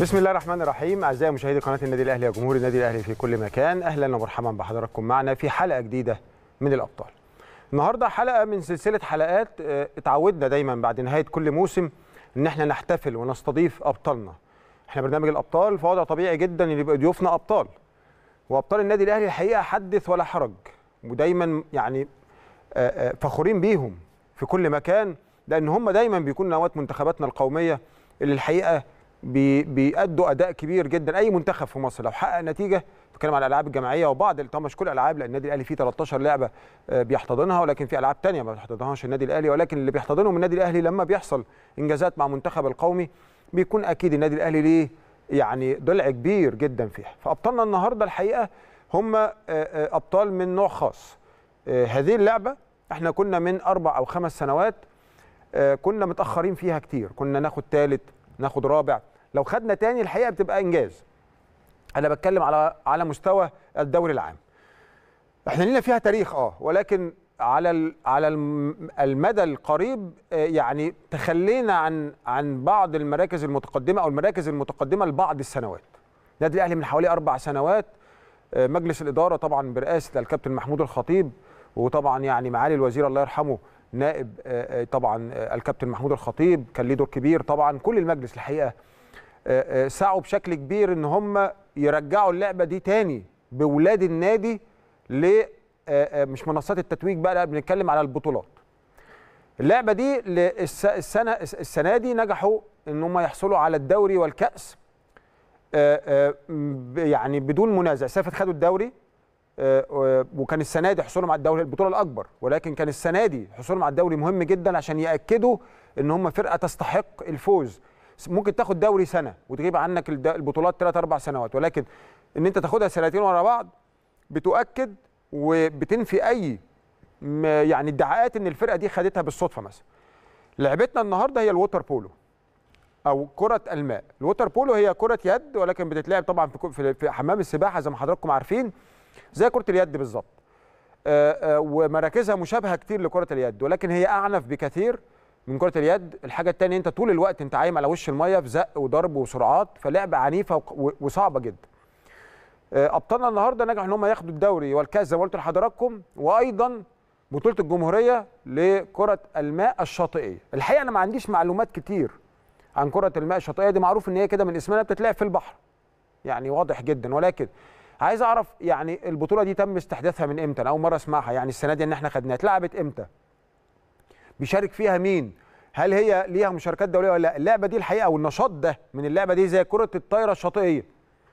بسم الله الرحمن الرحيم. اعزائي مشاهدي قناه النادي الاهلي وجمهور النادي الاهلي في كل مكان، اهلا ومرحبا بحضراتكم معنا في حلقه جديده من الابطال. النهارده حلقه من سلسله حلقات اتعودنا دايما بعد نهايه كل موسم ان احنا نحتفل ونستضيف ابطالنا. احنا برنامج الابطال فوضع طبيعي جدا ان يبقى ضيوفنا ابطال، وابطال النادي الاهلي الحقيقه حدث ولا حرج، ودايما يعني فخورين بيهم في كل مكان، لان هم دايما بيكونوا نواه منتخباتنا القوميه اللي الحقيقه بيأدوا اداء كبير جدا. اي منتخب في مصر لو حقق نتيجه، بتكلم على الالعاب الجماعيه وبعض طبعا مش كل الالعاب، لان النادي الاهلي فيه 13 لعبه بيحتضنها، ولكن في العاب ثانيه ما بيحتضنهاش النادي الاهلي، ولكن اللي بيحتضنهم النادي الاهلي لما بيحصل انجازات مع منتخب القومي بيكون اكيد النادي الاهلي ليه يعني ضلع كبير جدا فيها. فابطالنا النهارده الحقيقه هم ابطال من نوع خاص. هذه اللعبه احنا كنا من 4 أو 5 سنوات كنا متاخرين فيها كتير، كنا ناخد ثالث ناخد رابع، لو خدنا تاني الحقيقه بتبقى انجاز. انا بتكلم على مستوى الدوري العام. احنا لينا فيها تاريخ ولكن على المدى القريب يعني تخلينا عن بعض المراكز المتقدمه او المراكز المتقدمه لبعض السنوات. النادي الاهلي من حوالي 4 سنوات مجلس الاداره طبعا برئاسه الكابتن محمود الخطيب، وطبعا يعني معالي الوزير الله يرحمه نائب طبعا الكابتن محمود الخطيب كان ليه دور كبير. طبعا كل المجلس الحقيقه سعوا بشكل كبير ان هم يرجعوا اللعبه دي تاني بولاد النادي ل مش منصات التتويج بقى، لا بنتكلم على البطولات. اللعبه دي السنه دي نجحوا ان هم يحصلوا على الدوري والكأس يعني بدون منازع. سافت خدوا الدوري وكان السنه دي حصولهم على الدوري البطوله الاكبر، ولكن كان السنه دي حصولهم على الدوري مهم جدا عشان ياكدوا ان هم فرقه تستحق الفوز. ممكن تاخد دوري سنه وتغيب عنك البطولات 3 4 سنوات، ولكن ان انت تاخدها سنتين ورا بعض بتؤكد وبتنفي اي يعني ادعاءات ان الفرقه دي خدتها بالصدفه. مثلا لعبتنا النهارده هي الووتر بولو او كره الماء. الووتر بولو هي كره يد، ولكن بتتلعب طبعا في حمام السباحه زي ما حضراتكم عارفين، زي كره اليد بالظبط. ومراكزها مشابهه كتير لكره اليد، ولكن هي اعنف بكثير من كره اليد. الحاجه الثانيه انت طول الوقت انت عايم على وش الميه في زق وضرب وسرعات، فلعبه عنيفه وصعبه جدا. ابطالنا النهارده نجحوا ان هم ياخدوا الدوري والكاس زي ما قلت لحضراتكم، وايضا بطوله الجمهوريه لكره الماء الشاطئيه. الحقيقه انا ما عنديش معلومات كتير عن كره الماء الشاطئيه دي، معروف ان هي كده من اسمها بتتلعب في البحر، يعني واضح جدا، ولكن عايز اعرف يعني البطوله دي تم استحداثها من امتى؟ انا اول مره اسمعها، يعني السنه دي ان احنا خدناها اتلعبت امتى؟ بيشارك فيها مين؟ هل هي ليها مشاركات دوليه ولا لا؟ اللعبه دي الحقيقه والنشاط ده من اللعبه دي زي كره الطايره الشاطئيه،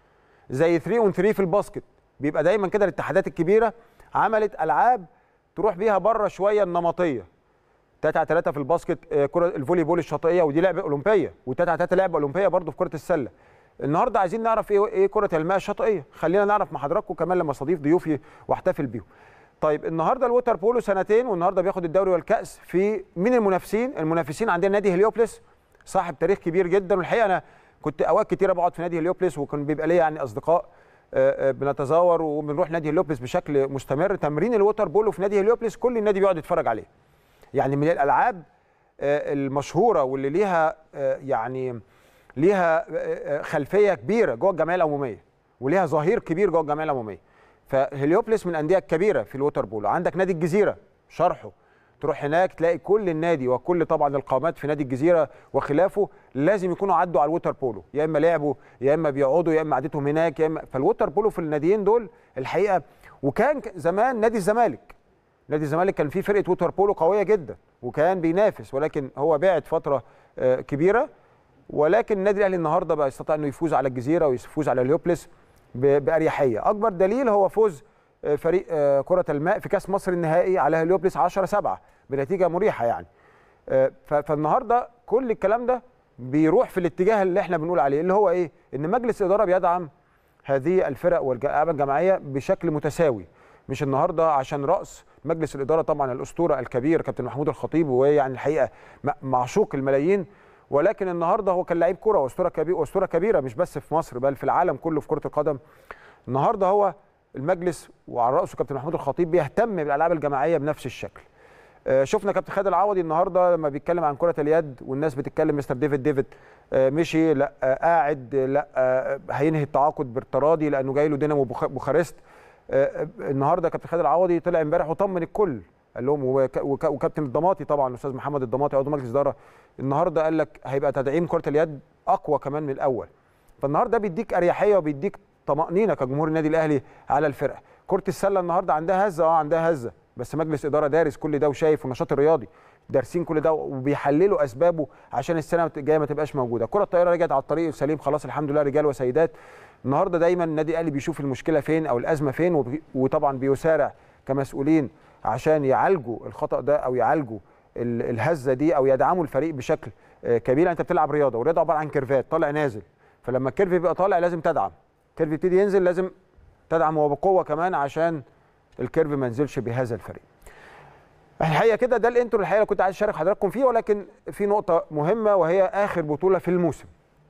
زي 3 on 3 في الباسكت. بيبقى دايما كده الاتحادات الكبيره عملت العاب تروح بيها بره شويه النمطيه. 3-3 في الباسكت، كره الفولي بول الشاطئيه، ودي لعبه اولمبيه، و3-3 لعبه اولمبيه برضو في كره السله. النهارده عايزين نعرف ايه كره الماء الشاطئيه. خلينا نعرف مع حضراتكم كمان لما استضيف ضيوفي واحتفل بيهم. طيب النهارده الووتر بولو سنتين، والنهارده بياخد الدوري والكاس. في مين المنافسين؟ المنافسين عندنا نادي هليوبلس صاحب تاريخ كبير جدا، والحقيقه انا كنت اوقات كتيره بقعد في نادي هليوبلس، وكان بيبقى ليا يعني اصدقاء بنتزاور وبنروح نادي هليوبلس بشكل مستمر. تمرين الووتر بولو في نادي هليوبلس كل النادي بيقعد يتفرج عليه، يعني من الالعاب المشهوره واللي ليها يعني ليها خلفيه كبيره جوه الجمعيه العموميه، وليها ظهير كبير جوه الجمعيه العموميه. فهليوبلس من الانديه الكبيره في الووتر بولو. عندك نادي الجزيره شرحه، تروح هناك تلاقي كل النادي وكل طبعا القامات في نادي الجزيره وخلافه لازم يكونوا عدوا على الووتر بولو، يا اما لعبوا يا اما بيقعدوا يا اما قعدتهم هناك يا اما. فالووتر بولو في الناديين دول الحقيقه. وكان زمان نادي الزمالك كان فيه فرقه ووتر بولو قويه جدا وكان بينافس، ولكن هو بعد فتره كبيره. ولكن النادي الاهلي النهارده بقى يستطيع انه يفوز على الجزيره ويفوز على هليوبلس باريحيه. اكبر دليل هو فوز فريق كره الماء في كاس مصر النهائي على هليوبلس 10-7 بنتيجه مريحه يعني. فالنهارده كل الكلام ده بيروح في الاتجاه اللي احنا بنقول عليه، اللي هو ايه؟ ان مجلس الاداره بيدعم هذه الفرق والالعاب الجماعيه بشكل متساوي. مش النهارده عشان راس مجلس الاداره طبعا الاسطوره الكبير كابتن محمود الخطيب، ويعني الحقيقه معشوق الملايين، ولكن النهارده هو كان لعيب كوره واسطوره كبيره مش بس في مصر بل في العالم كله في كره القدم. النهارده هو المجلس وعلى راسه كابتن محمود الخطيب بيهتم بالالعاب الجماعيه بنفس الشكل. شفنا كابتن خالد العوضي النهارده لما بيتكلم عن كره اليد والناس بتتكلم مستر ديفيد مشي، لا قاعد، لا هينهي التعاقد بالتراضي لانه جاي له دينامو بوخارست. النهارده كابتن خالد العوضي طلع امبارح وطمن الكل، قال لهم وكابتن الضماطي طبعا الاستاذ محمد الضماطي عضو مجلس اداره النهارده قال لك هيبقى تدعيم كره اليد اقوى كمان من الاول. فالنهارده بيديك اريحيه وبيديك طمانينه كجمهور النادي الاهلي على الفرقه. كره السله النهارده عندها هزه، عندها هزه، بس مجلس اداره دارس كل ده وشايف، والنشاط الرياضي دارسين كل ده وبيحللوا اسبابه عشان السنه الجايه ما تبقاش موجوده. كره الطائره رجعت على الطريق السليم خلاص الحمد لله رجال وسيدات. النهارده دايما النادي الاهلي بيشوف المشكله فين او الازمه فين، وطبعا بيسارع كمسؤولين عشان يعالجوا الخطا ده او يعالجوا الهزه دي او يدعموا الفريق بشكل كبير. انت بتلعب رياضه، والرياضه عباره عن كيرفات طالع نازل، فلما الكيرف يبقى طالع لازم تدعم، الكيرف يبتدي ينزل لازم تدعم وبقوه كمان عشان الكيرف ما ينزلش بهذا الفريق. الحقيقه كده ده الانترو الحقيقه اللي كنت عايز اشارك حضراتكم فيه، ولكن في نقطه مهمه وهي اخر بطوله في الموسم،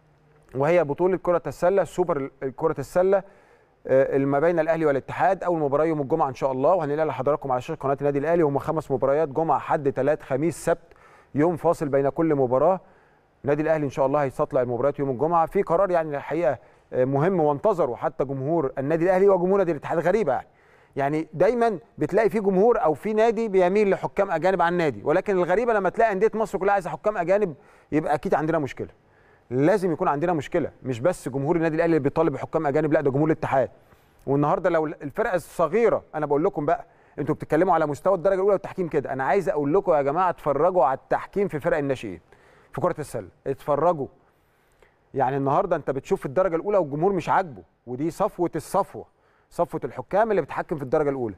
وهي بطوله كره السله، سوبر كره السله ما بين الاهلي والاتحاد. اول مباراه يوم الجمعه ان شاء الله، وهنلاقي لحضراتكم على شاشه قناه النادي الاهلي. هم 5 مباريات، جمعه حد ثلاث خميس سبت، يوم فاصل بين كل مباراه. النادي الاهلي ان شاء الله هيستطلع المباريات يوم الجمعه في قرار يعني الحقيقه مهم، وانتظروا حتى جمهور النادي الاهلي وجمهور نادي الاتحاد. غريبه يعني دايما بتلاقي في جمهور او في نادي بيميل لحكام اجانب عن نادي، ولكن الغريبه لما تلاقي انديه مصر كلها عايزه حكام اجانب يبقى اكيد عندنا مشكله. لازم يكون عندنا مشكله، مش بس جمهور النادي الاهلي اللي بيطالب بحكام اجانب، لا ده جمهور الاتحاد. والنهارده لو الفرقه الصغيره، انا بقول لكم بقى انتوا بتتكلموا على مستوى الدرجه الاولى والتحكيم كده، انا عايز اقول لكم يا جماعه اتفرجوا على التحكيم في فرق الناشئين في كره السله، اتفرجوا. يعني النهارده انت بتشوف في الدرجه الاولى والجمهور مش عاجبه، ودي صفوه الصفوه، صفوه الحكام اللي بتحكم في الدرجه الاولى.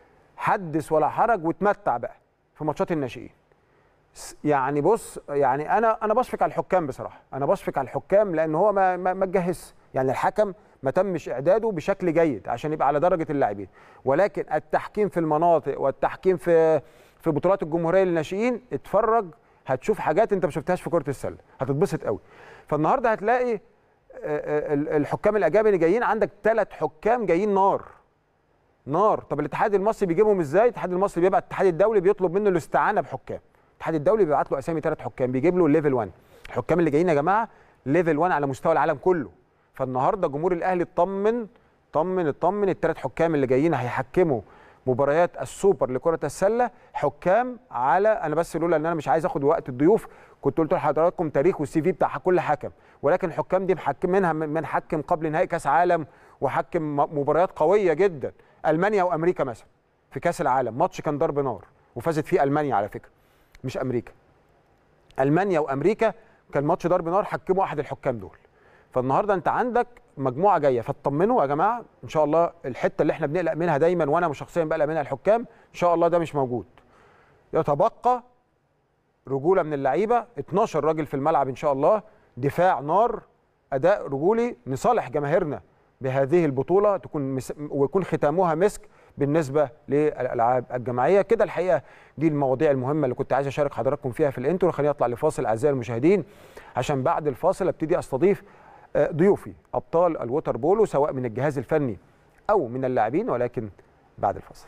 حدث ولا حرج وتمتع بقى في ماتشات الناشئين. يعني بص، يعني انا بشفق على الحكام بصراحه، انا بشفق على الحكام لان هو ما اتجهزش، يعني الحكم ما تمش اعداده بشكل جيد عشان يبقى على درجه اللاعبين. ولكن التحكيم في المناطق والتحكيم في بطولات الجمهوريه للناشئين، اتفرج هتشوف حاجات انت ما شفتهاش في كره السله، هتتبسط قوي. فالنهارده هتلاقي الحكام الاجانب اللي جايين، عندك 3 حكام جايين نار. طب الاتحاد المصري بيجيبهم ازاي؟ الاتحاد المصري بيبعت الاتحاد الدولي بيطلب منه الاستعانه بحكام، الاتحاد الدولي بيبعت له اسامي 3 حكام، بيجيب له ليفل 1. الحكام اللي جايين يا جماعه ليفل 1 على مستوى العالم كله. فالنهارده جمهور الاهلي اطمن ال3 حكام اللي جايين هيحكموا مباريات السوبر لكره السله، حكام على، انا بس لولا ان انا مش عايز اخد وقت الضيوف كنت قلت لحضراتكم تاريخ والسي في بتاع كل حكم، ولكن الحكام دي محكم منها من حكم قبل نهائي كاس عالم، وحكم مباريات قويه جدا، المانيا وامريكا مثلا في كاس العالم، ماتش كان ضرب نار وفازت فيه المانيا على فكره مش امريكا. المانيا وامريكا كان ماتش ضرب نار، حكموا احد الحكام دول. فالنهارده انت عندك مجموعه جايه، فاطمنوا يا جماعه ان شاء الله. الحته اللي احنا بنقلق منها دايما، وانا شخصيا بقلق منها الحكام، ان شاء الله ده مش موجود. يتبقى رجوله من اللعيبه، 12 راجل في الملعب ان شاء الله، دفاع نار، اداء رجولي، نصالح جماهيرنا بهذه البطوله ويكون ختامها مسك بالنسبه للالعاب الجماعيه. كده الحقيقه دي المواضيع المهمه اللي كنت عايز اشارك حضراتكم فيها في الانترو. خليني اطلع لفاصل اعزائي المشاهدين، عشان بعد الفاصل ابتدي استضيف ضيوفي ابطال الووتر بولو سواء من الجهاز الفني او من اللاعبين، ولكن بعد الفاصل.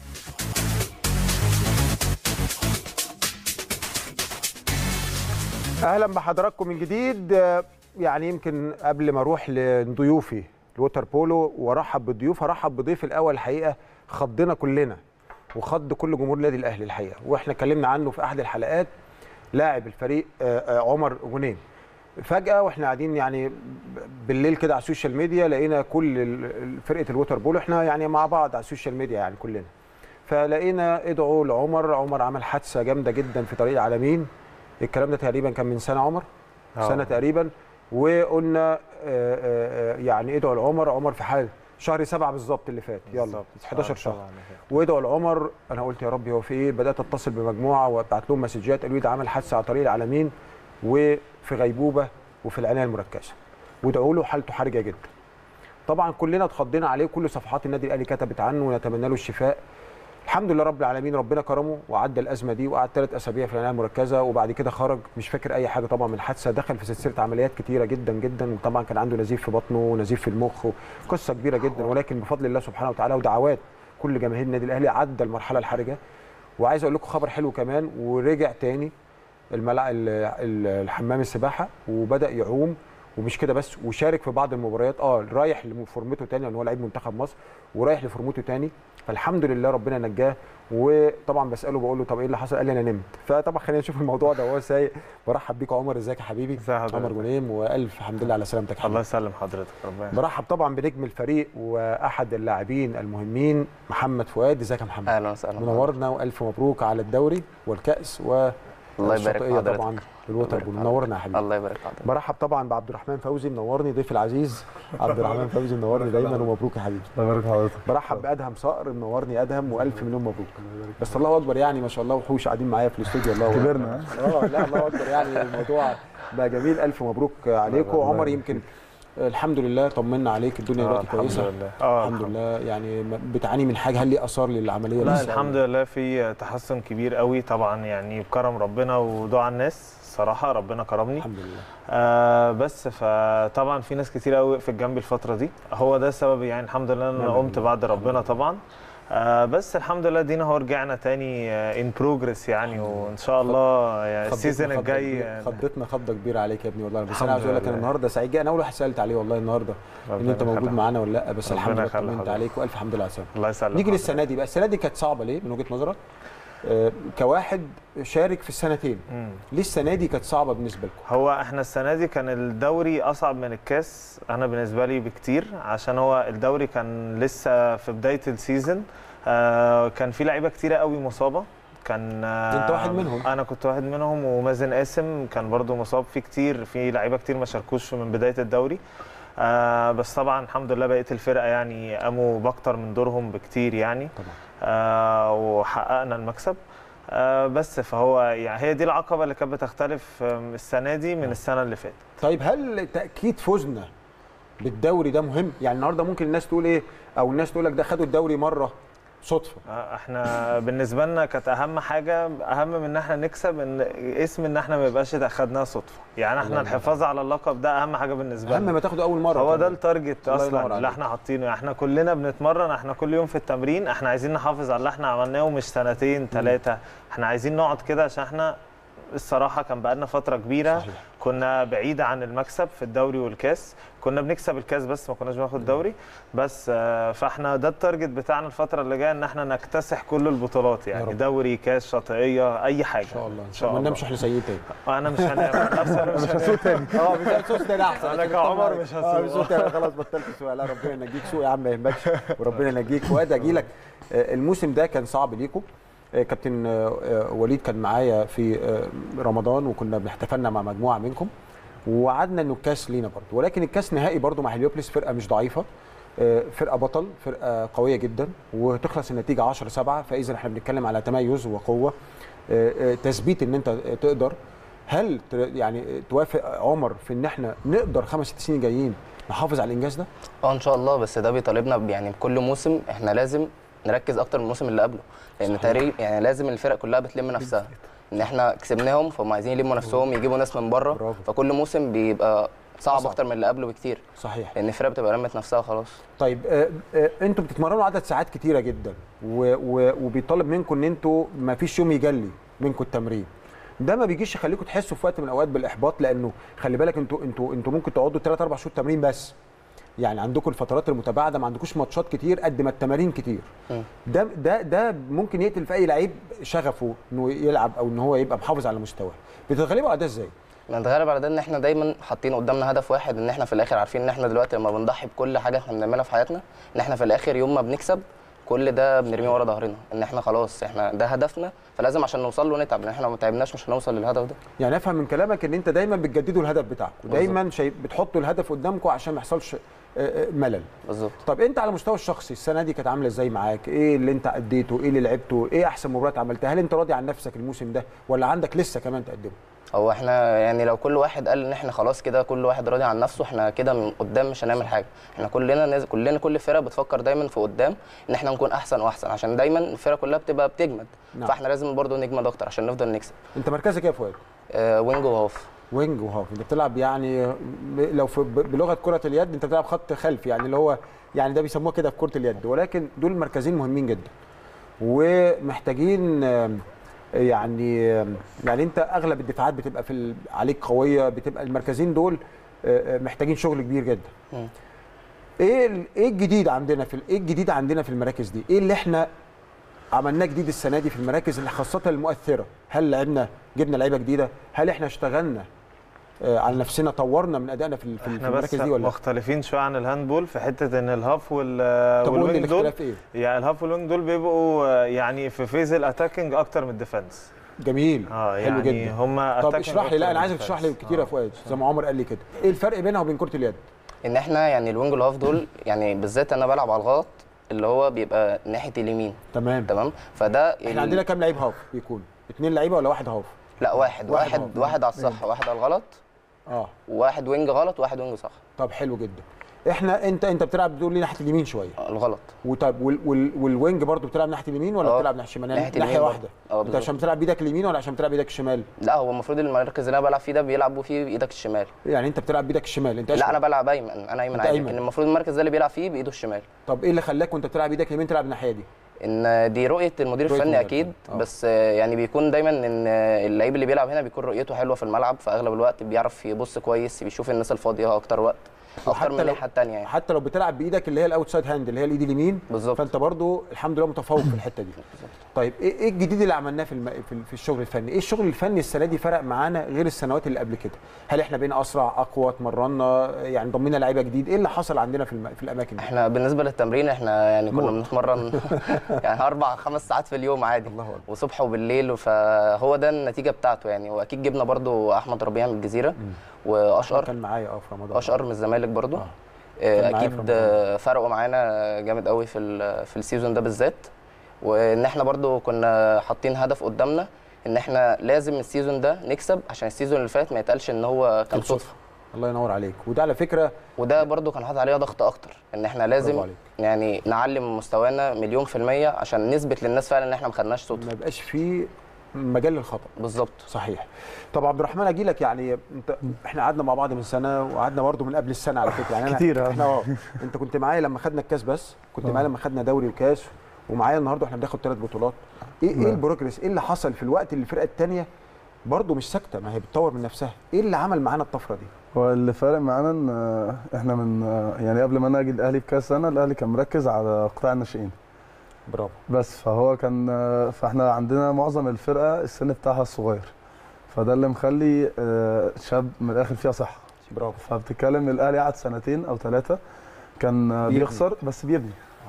اهلا بحضراتكم من جديد. يعني يمكن قبل ما اروح لضيوفي الووتر بولو وارحب بالضيوف، هرحب بضيف الاول الحقيقه خضنا كلنا وخض كل جمهور النادي الاهلي الحقيقه، واحنا اتكلمنا عنه في احد الحلقات، لاعب الفريق عمر غنيم. فجاه واحنا قاعدين يعني بالليل كده على السوشيال ميديا لقينا كل فرقه الووتر بولو، احنا يعني مع بعض على السوشيال ميديا يعني كلنا، فلقينا ادعوا لعمر. عمر عمل حادثه جامده جدا في طريق العالمين، الكلام ده تقريبا كان من سنه عمر، سنه تقريبا، وقلنا يعني ادعوا لعمر. عمر في حال شهر 7 بالظبط اللي فات، يلا 11 شهر، وادعوا لعمر. انا قلت يا رب هو في ايه، بدات اتصل بمجموعه وابعت لهم مسجات، قالوا لي ده عمل حادثه على طريق العالمين وفي غيبوبه وفي العنايه المركزه، وادعوا له، حالته حرجه جدا. طبعا كلنا اتخضينا عليه، كل صفحات النادي الاهلي كتبت عنه ونتمنى له الشفاء. الحمد لله رب العالمين، ربنا كرمه وعدى الازمه دي، وقعد 3 اسابيع في العنايه المركزه، وبعد كده خرج مش فاكر اي حاجه طبعا من الحادثه، دخل في سلسله عمليات كتيره جدا جدا، وطبعا كان عنده نزيف في بطنه ونزيف في المخ، قصه كبيره جدا، ولكن بفضل الله سبحانه وتعالى ودعوات كل جماهير النادي الاهلي عدى المرحله الحرجه وعايز اقول لكم خبر حلو كمان، ورجع تاني الحمام السباحه وبدا يعوم. ومش كده بس، وشارك في بعض المباريات، رايح لفورمته تاني لان هو لعيب منتخب مصر ورايح لفورمته تاني. فالحمد لله ربنا نجاه. وطبعا بساله بقول له طب ايه اللي حصل؟ قال لي انا نمت. فطبعا خلينا نشوف الموضوع ده وهو سايق. برحب بيك عمر، ازيك يا حبيبي؟ عمر جنيم، والف الحمد لله على سلامتك يا حبيبي. الله يسلم حضرتك. ربنا برحب طبعا بنجم الفريق واحد اللاعبين المهمين محمد فؤاد. ازيك يا محمد؟ اهلا وسهلا، منورنا والف مبروك على الدوري والكاس الله يبارك حضرتك. طبعا بالوتر. منورنا يا حبيبي. الله يبارك حضرتك. برحب طبعا بعبد الرحمن فوزي، منورني ضيف العزيز. عبد الرحمن فوزي منورني دايما، ومبروك يا حبيبي. الله يبارك حضرتك. برحب بادهم صقر، منورني ادهم، والف مليون مبروك. بس الله اكبر يعني ما شاء الله، وحوش قاعدين معايا في الاستوديو. الله كبرنا. لا الله اكبر يعني الموضوع بقى جميل. الف مبروك عليكم. عمر يمكن الحمد لله طمنا عليك، الدنيا دلوقتي كويسه؟ الحمد لله. الحمد لله. يعني بتعاني من حاجه؟ هل ليه اثار للعمليه؟ لا الحمد لله في تحسن كبير قوي طبعا، يعني بكرم ربنا ودعاء الناس. الصراحه ربنا كرمني الحمد لله. بس فطبعا في ناس كتير قوي وقفت جنبي الفتره دي، هو ده السبب يعني. الحمد لله ان انا قمت بعد ربنا طبعا. بس الحمد لله دينا هو رجعنا تاني ان بروجرس يعني، وان شاء الله يعني السيزون الجاي. خضتنا خضه كبيره عليك يا ابني والله. بس انا عايز اقول لك انا النهارده سعيد، انا اول واحد سالت عليه والله النهارده ان انت موجود معانا ولا لا. بس الحمد لله طمنت عليك والف حمد لله على السلامه. الله يسلمك. نيجي للسنه دي بقى. السنه دي كانت صعبه ليه من وجهه نظرك؟ كواحد شارك في السنتين، ليه السنه دي كانت صعبه بالنسبه لكم؟ هو احنا السنه دي كان الدوري اصعب من الكاس انا بالنسبه لي بكتير، عشان هو الدوري كان لسه في بدايه السيزون. كان في لعيبه كتيره قوي مصابه. كان انت واحد منهم. انا كنت واحد منهم، ومازن قاسم كان برضو مصاب. في كتير، في لعيبه كتير ما شاركوش من بدايه الدوري. بس طبعا الحمد لله بقيه الفرقه يعني قاموا باكتر من دورهم بكتير يعني طبعا. وحققنا المكسب. بس فهو يعني هي دي العقبه اللي كانت بتختلف السنه دي من السنه اللي فاتت. طيب هل تاكيد فوزنا بالدوري ده مهم؟ يعني النهارده ممكن الناس تقول ايه، او الناس تقول لك ده خدوا الدوري مره صدفه. احنا بالنسبه لنا كانت اهم حاجه، اهم من ان احنا نكسب، ان اسم ان احنا ما يبقاش اخدناه صدفه. يعني احنا الحفاظ على اللقب ده اهم حاجه بالنسبه لنا، اهم ما تاخده اول مره. هو ده التارجت اصلا اللي احنا حاطينه. احنا كلنا بنتمرن، احنا كل يوم في التمرين احنا عايزين نحافظ على اللي احنا عملناه، ومش سنتين ثلاثه. احنا عايزين نقعد كده، عشان احنا الصراحه كان بقالنا فتره كبيره صحيح. كنا بعيده عن المكسب في الدوري والكاس. كنا بنكسب الكاس بس ما كناش بناخد الدوري بس. فاحنا ده التارجت بتاعنا الفتره اللي جايه، ان احنا نكتسح كل البطولات يعني، دوري، كاس، شاطئيه، اي حاجه. ان شاء الله ان شاء الله. ما ننامش احنا سيئين تاني. انا مش هنام نفسي، انا مش هسوق تاني. مش هسوق تاني احسن. انا كعمر مش هسوق تاني خلاص، بطلت سوق. لا ربنا ينجيك، سوق يا عم ما يهمكش، وربنا ينجيك. فؤاد اجي لك، الموسم ده كان صعب ليكم. كابتن وليد كان معايا في رمضان، وكنا بنحتفلنا مع مجموعه منكم، ووعدنا انه الكاس لينا برضه. ولكن الكاس نهائي برضه مع هليوبلس، فرقه مش ضعيفه، فرقه بطل، فرقه قويه جدا، وتخلص النتيجه 10-7. فاذا احنا بنتكلم على تميز وقوه، تثبيت ان انت تقدر. هل يعني توافق عمر في ان احنا نقدر 5-6 سنين جايين نحافظ على الانجاز ده؟ ان شاء الله. بس ده بيطالبنا يعني بكل موسم احنا لازم نركز اكتر من الموسم اللي قبله، لان تقريبا يعني لازم الفرق كلها بتلم نفسها. ان احنا كسبناهم فهم عايزين يلموا نفسهم، يجيبوا ناس من بره، فكل موسم بيبقى صعب اكتر من اللي قبله بكتير. صحيح، لان الفرق بتبقى لمت نفسها خلاص. طيب انتوا بتتمرنوا عدد ساعات كتيره جدا، وبيطالب منكم ان انتوا ما فيش يوم يجلي منكم التمرين. ده ما بيجيش يخليكم تحسوا في وقت من الاوقات بالاحباط؟ لانه خلي بالك انتوا ممكن تقعدوا 3-4 شهور تمرين بس، يعني عندكم الفترات المتباعده، ما عندكوش ماتشات كتير قد ما التمارين كتير. ده ممكن يقتل في اي لعيب شغفه انه يلعب، او ان هو يبقى محافظ على مستواه. بتتغلبوا على ده ازاي؟ بنتغلب على ده ان احنا دايما حاطين قدامنا هدف واحد، ان احنا في الاخر عارفين ان احنا دلوقتي لما بنضحي بكل حاجه احنا بنعملها في حياتنا، ان احنا في الاخر يوم ما بنكسب كل ده بنرميه ورا ظهرنا، ان احنا خلاص احنا ده هدفنا، فلازم عشان نوصل له نتعب، لان احنا لو ما تعبناش مش هنوصل للهدف ده. يعني افهم من كلامك ان انت دايما بتجددوا الهدف بتاعكم، دايما بتحطوا الهدف قدامكم عشان ما يحصلش ملل. بالظبط. طب انت على المستوى الشخصي السنه دي كانت عامله ازاي معاك؟ ايه اللي انت اديته؟ ايه اللي لعبته؟ ايه احسن مباريات عملتها؟ هل انت راضي عن نفسك الموسم ده ولا عندك لسه كمان تقدمه؟ هو احنا يعني لو كل واحد قال ان احنا خلاص كده كل واحد راضي عن نفسه، احنا كده من قدام مش هنعمل حاجه. احنا كلنا كل فرقه بتفكر دايما في قدام ان احنا نكون احسن واحسن، عشان دايما الفرقه كلها بتبقى بتجمد. نعم. فاحنا لازم برضو نجمد اكتر عشان نفضل نكسب. انت مركزك ايه يا فؤاد؟ وينج وهاف. وينج وهاف. انت بتلعب يعني لو بلغه كره اليد انت بتلعب خط خلفي، يعني اللي هو يعني ده بيسموه كده في كره اليد، ولكن دول مركزين مهمين جدا. ومحتاجين يعني انت اغلب الدفاعات بتبقى عليك قويه، بتبقى المركزين دول محتاجين شغل كبير جدا. ايه الجديد عندنا ايه الجديد عندنا في المراكز دي؟ ايه اللي احنا عملناه جديد السنه دي في المراكز اللي خاصه المؤثره؟ هل جبنا لعيبه جديده؟ هل احنا اشتغلنا على نفسنا، طورنا من ادائنا في المراكز دي ولا مختلفين شويه عن الهاندبول في حته ان الهاف والوينج دول إيه؟ يعني الهاف والوينج دول بيبقوا يعني في فيز الاتاكينج اكتر من الديفنس. جميل. حلو يعني جدا. هم طب اشرح لي، لا انا عايزك تشرح لي كتير يا فؤاد زي ما عمر قال لي كده. ايه الفرق بينها وبين كره اليد؟ ان احنا يعني الوينج والهاف دول يعني بالذات انا بلعب على الغلط اللي هو بيبقى ناحيه اليمين. تمام. فده احنا عندنا كام لعيب هاف بيكون؟ 2 لعيبه ولا واحد هاف؟ لا واحد على الصح وواحد على الغلط. وواحد وينج غلط وواحد وينج صح. طب حلو جدا. انت بتلعب بتقول لي ناحيه اليمين شويه. الغلط. وطيب والوينج برضو بتلعب ناحيه اليمين ولا بتلعب ناحيه الشمال؟ ناحيه واحده. انت عشان بتلعب بايدك اليمين ولا عشان بتلعب بايدك الشمال؟ لا هو المفروض المركز اللي انا بلعب فيه ده بيلعبوا فيه بايدك الشمال. يعني انت بتلعب بايدك الشمال؟ انت لا انا بلعب ايمن، انا ايمن عادي، لكن المفروض المركز ده اللي بيلعب فيه بايده الشمال. طب ايه اللي خلاك وانت بتلعب بايدك اليمين تلعب الناحيه دي؟ ان دي رؤيه المدير الفني اكيد. بس يعني بيكون دايما ان اللعيب اللي بيلعب هنا بيكون رؤيته حلوه في الملعب، في اغلب الوقت بيعرف يبص كويس، بيشوف الناس الفاضيه اكتر وقت اكتر من الناحيه الثانيه يعني. حتى لو بتلعب بايدك اللي هي الاوتسايد هاند اللي هي الايد اليمين بالظبط، فانت برضو الحمد لله متفوق في الحته دي. طيب ايه الجديد اللي عملناه في الشغل الفني؟ ايه الشغل الفني السنه دي فرق معانا غير السنوات اللي قبل كده؟ هل احنا بقينا اسرع اقوى، اتمرنا يعني ضمينا لعيبه جديد؟ ايه اللي حصل عندنا في الاماكن دي؟ احنا بالنسبه للتمرين احنا يعني كنا بنتمرن يعني 4-5 ساعات في اليوم عادي، وصبح وبالليل، فهو ده النتيجه بتاعته يعني. واكيد جبنا برضو احمد ربيع من الجزيره واشقر كان معايا في رمضان، اشقر من الزمالك برضو. اكيد فرقوا معانا جامد قوي في السيزون ده بالذات. وان احنا برضو كنا حاطين هدف قدامنا ان احنا لازم السيزون ده نكسب عشان السيزون اللي فات ما يتقالش ان هو كان صدفه. الله ينور عليك. وده على فكره وده برضو كان حاطط عليها ضغط اكتر، ان احنا لازم يعني نعلي من مستوانا 100% عشان نثبت للناس فعلا ان احنا ما خدناش صدفه، ما يبقاش في مجال للخطا. بالظبط صحيح. طب عبد الرحمن اجي لك، يعني احنا قعدنا مع بعض من سنه وقعدنا برضه من قبل السنه على فكره يعني كتير. احنا انت كنت معايا لما خدنا الكاس، بس كنت معايا لما خدنا دوري وكاس، ومعايا النهارده احنا بناخد 3 بطولات. ايه البروجرس؟ ايه اللي حصل في الوقت اللي الفرقه الثانيه برضه مش ساكته، ما هي بتطور من نفسها؟ ايه اللي عمل معانا الطفره دي؟ هو اللي فارق معانا ان احنا من يعني قبل ما انا اجي الاهلي بكاس سنه، الاهلي كان مركز على قطاع الناشئين. برافو. بس فاحنا عندنا معظم الفرقه السن بتاعها الصغير، فده اللي مخلي شاب من الاخر فيها صحه. برافو. فبتتكلم الاهلي قعد 2 أو 3 كان بيخسر بس بيبني.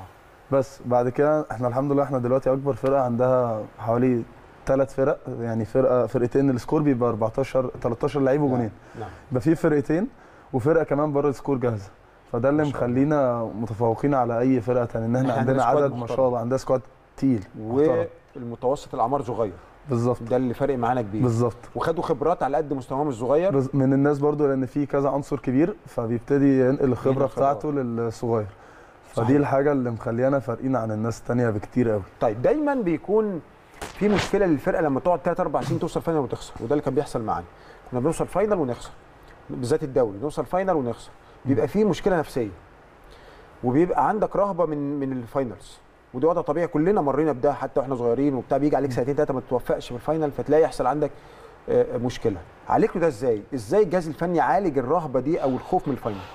بس بعد كده احنا الحمد لله احنا دلوقتي اكبر فرقه عندها حوالي 3 فرق، يعني فرقتين السكور بيبقى 13 لعيب وجونين. نعم. يبقى في فرقتين وفرقه كمان بره السكور جاهزه، فده اللي مخلينا متفوقين على اي فرقه ثانيه، ان احنا عندنا عدد ما شاء الله، عندنا سكواد تقيل والمتوسط الاعمار صغير. بالظبط، ده اللي فارق معانا كبير. بالظبط. وخدوا خبرات على قد مستواهم الصغير من الناس برضو، لان في كذا عنصر كبير فبيبتدي ينقل الخبره بتاعته للصغير. فدي الحاجه اللي مخليانا فارقين عن الناس الثانيه بكتير قوي. طيب دايما بيكون في مشكله للفرقه لما تقعد 3-4 سنين توصل فاينل وتخسر، وده اللي كان بيحصل معانا. كنا بنوصل فاينل ونخسر، بالذات الدوري نوصل فاينل ونخسر، بيبقى في مشكله نفسيه وبيبقى عندك رهبه من الفاينلز، وده وضع طبيعي كلنا مرينا بده حتى واحنا صغيرين وبتاع. بيجي عليك 2-3 ما تتوفقش في الفاينل فتلاقي يحصل عندك مشكله. عالجتوا ده ازاي؟ ازاي الجهاز الفني عالج الرهبه دي او الخوف من الفاينل؟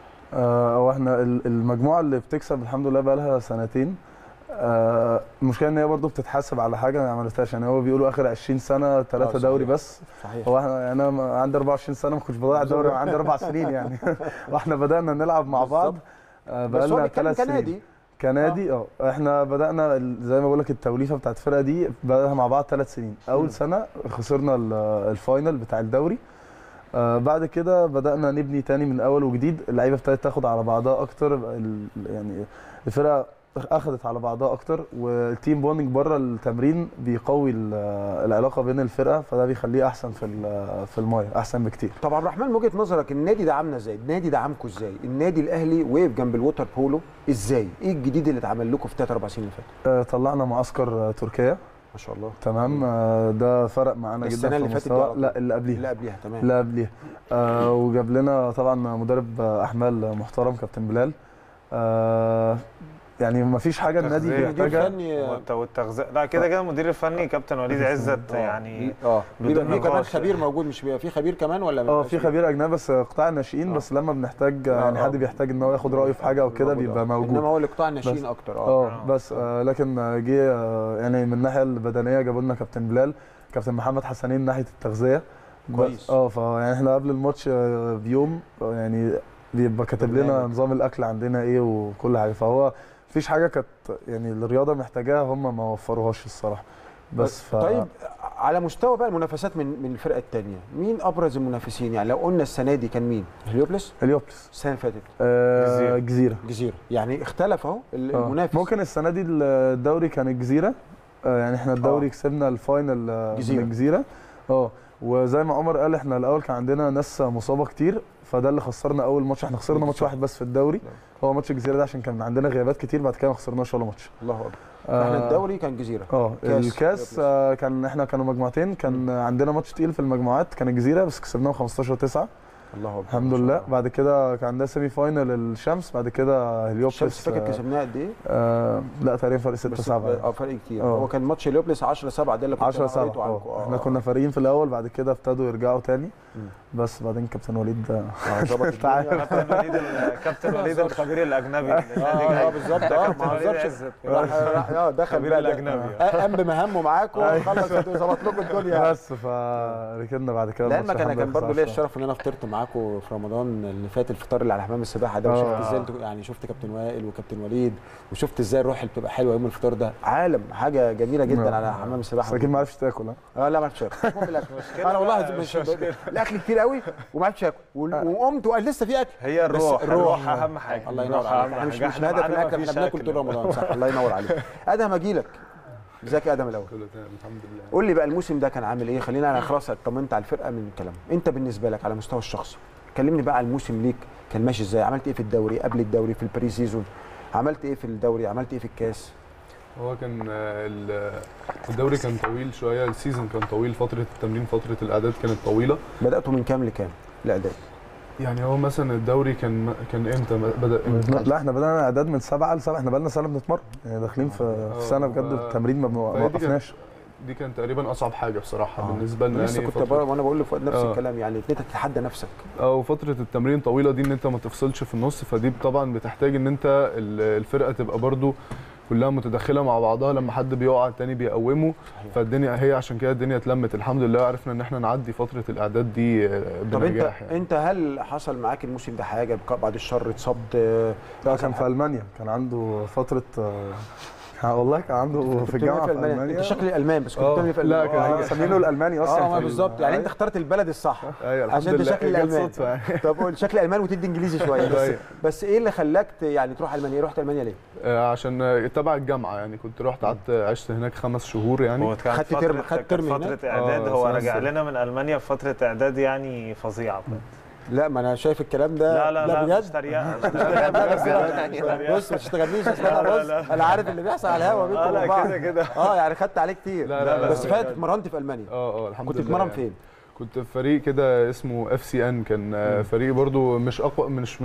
هو احنا المجموعه اللي بتكسب الحمد لله بقى لها 2 المشكله ان هي برضه بتتحاسب على حاجه ما عملتهاش. يعني هو بيقولوا اخر 20 سنه 3 دوري بس. صحيح. هو احنا انا عندي 24 سنه ما كنتش بضيع دوري، عندي 4 سنين يعني واحنا بدانا نلعب مع بعض بقى لنا 3 سنين كنادي. احنا بدانا زي ما بقول لك التوليفه بتاعت الفرقه دي بدانا مع بعض 3 سنين. اول سنه خسرنا الفاينل بتاع الدوري، بعد كده بدانا نبني تاني من اول وجديد. اللعيبه ابتدت تاخد على بعضها اكتر، يعني الفرقه اخذت على بعضها اكتر، والتيم بوندنج بره التمرين بيقوي العلاقه بين الفرقه، فده بيخليه احسن في المايه، احسن بكتير. طب عبد الرحمن من وجهه نظرك النادي دعمنا ازاي؟ النادي دعمكم ازاي؟ النادي الاهلي وقف جنب الووتر بولو ازاي؟ ايه الجديد اللي اتعمل لكم في 3-4 سنين اللي فاتوا؟ طلعنا معسكر تركيا ما شاء الله. تمام. ده فرق معانا جدا. السنه اللي فاتت؟ لا اللي قبليها. تمام. اللي قبليها. وجاب لنا طبعا مدرب احمال محترم كابتن بلال. يعني ما فيش حاجه النادي بيحتاجها. والتغذيه لا كده كده المدير الفني كابتن وليد عزت يعني بيبقى في كمان خبير موجود، مش بيبقى في خبير كمان ولا في خبير اجنبي بس قطاع الناشئين بس لما بنحتاج يعني حد بيحتاج ان هو ياخد رايه في حاجه او كده بيبقى موجود، انما هو لقطاع الناشئين اكتر. بس لكن جه يعني من الناحيه البدنيه جابوا لنا كابتن بلال، كابتن محمد حسنين ناحيه التغذيه كويس. فيعني احنا قبل الماتش بيوم يعني بيبقى كاتب لنا نظام الاكل عندنا ايه وكل حاجه، فهو مفيش حاجه كانت يعني الرياضه محتاجاها هم ما وفروهاش الصراحه. بس طيب على مستوى بقى المنافسات من الفرقه الثانيه، مين ابرز المنافسين؟ يعني لو قلنا السنه دي كان مين؟ هليوبلس السنه اللي فاتت جزيره يعني اختلف اهو المنافس. ممكن السنه دي الدوري كان الجزيره، يعني احنا الدوري كسبنا الفاينل الجزيره وزي ما عمر قال احنا الاول كان عندنا ناس مصابه كتير فده اللي خسرنا اول ماتش، احنا خسرنا ماتش واحد بس في الدوري هو ماتش الجزيره ده عشان كان عندنا غيابات كتير، بعد كده ما خسرناش ولا ماتش. الله اكبر. احنا الدوري كان جزيره الكاس كان احنا كانوا مجموعتين، كان عندنا ماتش تقيل في المجموعات كان الجزيره بس كسبناهم 15-9 الله اكبر الحمد لله. بعد كده كان عندنا سيمي فاينل الشمس، بعد كده هليوبلس. الشمس فاكر كسبناها قد ايه؟ لا تقريبا فرق 6-7 فرق كتير. هو كان ماتش هليوبلس 10-7 ده اللي كنت قريته عنكم. احنا كنا فارقين في الاول بعد كده ابتدوا يرجعوا تاني بس بعدين كابتن وليد ظبط كابتن وليد الخبير الاجنبي بالظبط ما هزرش ده خبير الاجنبي قام بمهامه معاكم وخلص ظبط لكم الدنيا بس فركبنا بعد كده. لعلمك انا كان برضه ليا الشرف ان انا فطرت معاكم في رمضان اللي فات، الفطار اللي على حمام السباحه ده، وشفت ازاي انتوا يعني شفت كابتن وائل وكابتن وليد وشفت ازاي الروح اللي بتبقى حلوه يوم الفطار ده، عالم حاجه جميله جدا على حمام السباحه. بس اكيد ما عرفتش تاكل. لا ما عرفتش اكل. انا والله مش الاكل كتير قوي وما عرفتش اكل وقمت وقال لسه في اكل. هي الروح اهم حاجه. الله ينور عليك. احنا مش هدف الاكل، احنا بناكل طول رمضان. صح الله ينور عليك. ادهم اجي لك. ازيك يا ادهم الاول؟ كله تمام الحمد لله. قول لي بقى الموسم ده كان عامل ايه؟ خلينا انا خلاص اطمنت على الفرقه من الكلام، انت بالنسبه لك على المستوى الشخصي كلمني بقى على الموسم ليك كان ماشي ازاي؟ عملت ايه في الدوري قبل الدوري في البري سيزون؟ عملت ايه في الدوري؟ عملت ايه في الكاس؟ هو كان الدوري كان طويل شويه، السيزون كان طويل، فتره التمرين فتره الاعداد كانت طويله. بداتوا من كام لكام الاعداد؟ يعني هو مثلا الدوري كان امتى بدا؟ لا احنا بدانا اعداد من 7 ل 7، احنا بقالنا سنه بنتمرن يعني داخلين في سنه بجد التمرين ما وقفناش. دي كانت تقريبا اصعب حاجه بصراحه بالنسبه لنا. لسه يعني كنت وانا بقول لفؤاد نفس الكلام، يعني انت تتحدى نفسك. وفتره التمرين طويله دي ان انت ما تفصلش في النص، فدي طبعا بتحتاج ان انت الفرقه تبقى برضو كلها متداخله مع بعضها، لما حد بيقع التاني بيقومه. فالدنيا هي عشان كده الدنيا اتلمت الحمد لله، عرفنا ان احنا نعدي فتره الاعداد دي بنجاح. طب انت هل حصل معاك الموسم ده حاجه بعد الشر اتصبت؟ لا كان في المانيا، كان عنده فتره والله كان عنده في الجامعه في المانيا. انت شكلي الماني بس كنت بتعمل في المانيا. لا كان مسمينه الالماني اصلا. بالظبط يعني انت اخترت البلد الصح عشان انت شكل الالماني. طب قول شكل الالماني وتدي انجليزي شويه بس ايه اللي خلاك يعني تروح المانيا؟ رحت المانيا ليه؟ عشان تبع الجامعه يعني، كنت رحت قعدت عشت هناك 5 شهور يعني. خدت ترم فتره اعداد. هو رجع لنا من المانيا في فتره اعداد يعني فظيعه. لا ما انا شايف الكلام ده. لا بجد مش تريقه. بص ما تشتغلنيش انا عارف اللي بيحصل على الهوا بينكم لا كده يعني خدت عليه كتير. لا بس فاتت اتمرنت في المانيا. الحمد لله. كنت بتتمرن فين؟ كنت في فريق كده اسمه FCN، كان فريق برضو مش اقوى مش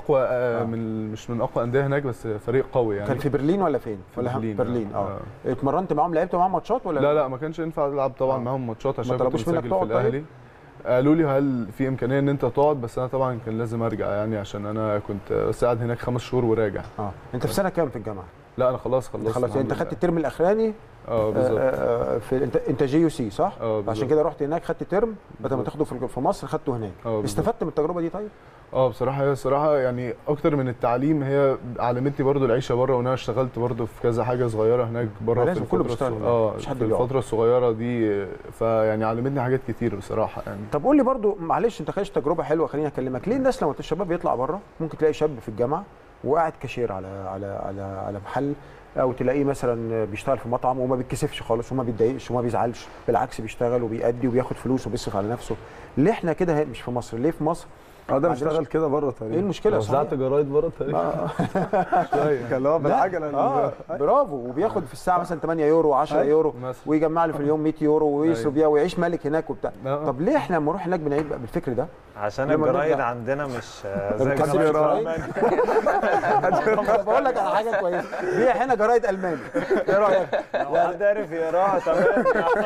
من اقوى انديه هناك، بس فريق قوي يعني. كان في برلين ولا فين؟ ولا برلين. اتمرنت معاهم؟ لعبت معاهم ماتشات ولا لا ما كانش ينفع العب طبعا معاهم ماتشات عشان كنت مسجل في الاهلي. قالوا لي هل في امكانيه ان انت تقعد، بس انا طبعا كان لازم ارجع يعني عشان انا كنت بس قاعد هناك 5 شهور وراجع. انت في سنه كام في الجامعه؟ لا انا خلصت. انت خدت الترم الاخراني بالظبط. في انت جي UC صح؟ عشان كده رحت هناك خدت ترم بدل ما تاخده في مصر خدته هناك. استفدت من التجربه دي طيب؟ بصراحه هي الصراحه يعني اكتر من التعليم هي علمتني برضو العيشه بره، وانا اشتغلت برضو في كذا حاجه صغيره هناك بره في الفتره الصغيره دي، فيعني علمتني حاجات كتير بصراحه يعني. طب قول لي برضو معلش، انت خدت تجربه حلوه خليني اكلمك، ليه الناس لما الشباب بيطلع بره ممكن تلاقي شاب في الجامعه وقاعد كاشير على محل، او تلاقيه مثلا بيشتغل في مطعم وما بيتكسفش خالص وما بيتضايقش وما بيزعلش، بالعكس بيشتغل وبيأدي وبياخد فلوس وبيصرف على نفسه. ليه احنا كده مش في مصر؟ ليه في مصر ده بيشتغل كده بره تقريبا؟ ايه المشكله؟ وزعت جرايد بره تقريبا شويه كان هو بالعجله. برافو. وبياخد في الساعه مثلا 8 يورو 10 يورو ويجمع له في اليوم 100 يورو ويصرف بيها ويعيش ملك هناك وبتاع. طب ليه احنا لما نروح هناك بنعيد بقى بالفكر ده؟ عشان الجرايد عندنا مش زي الجرايد. بقول لك على حاجه كويسه، بيع هنا جرايد الماني، ايه رايك؟ لو حد عرف يقراها تمام.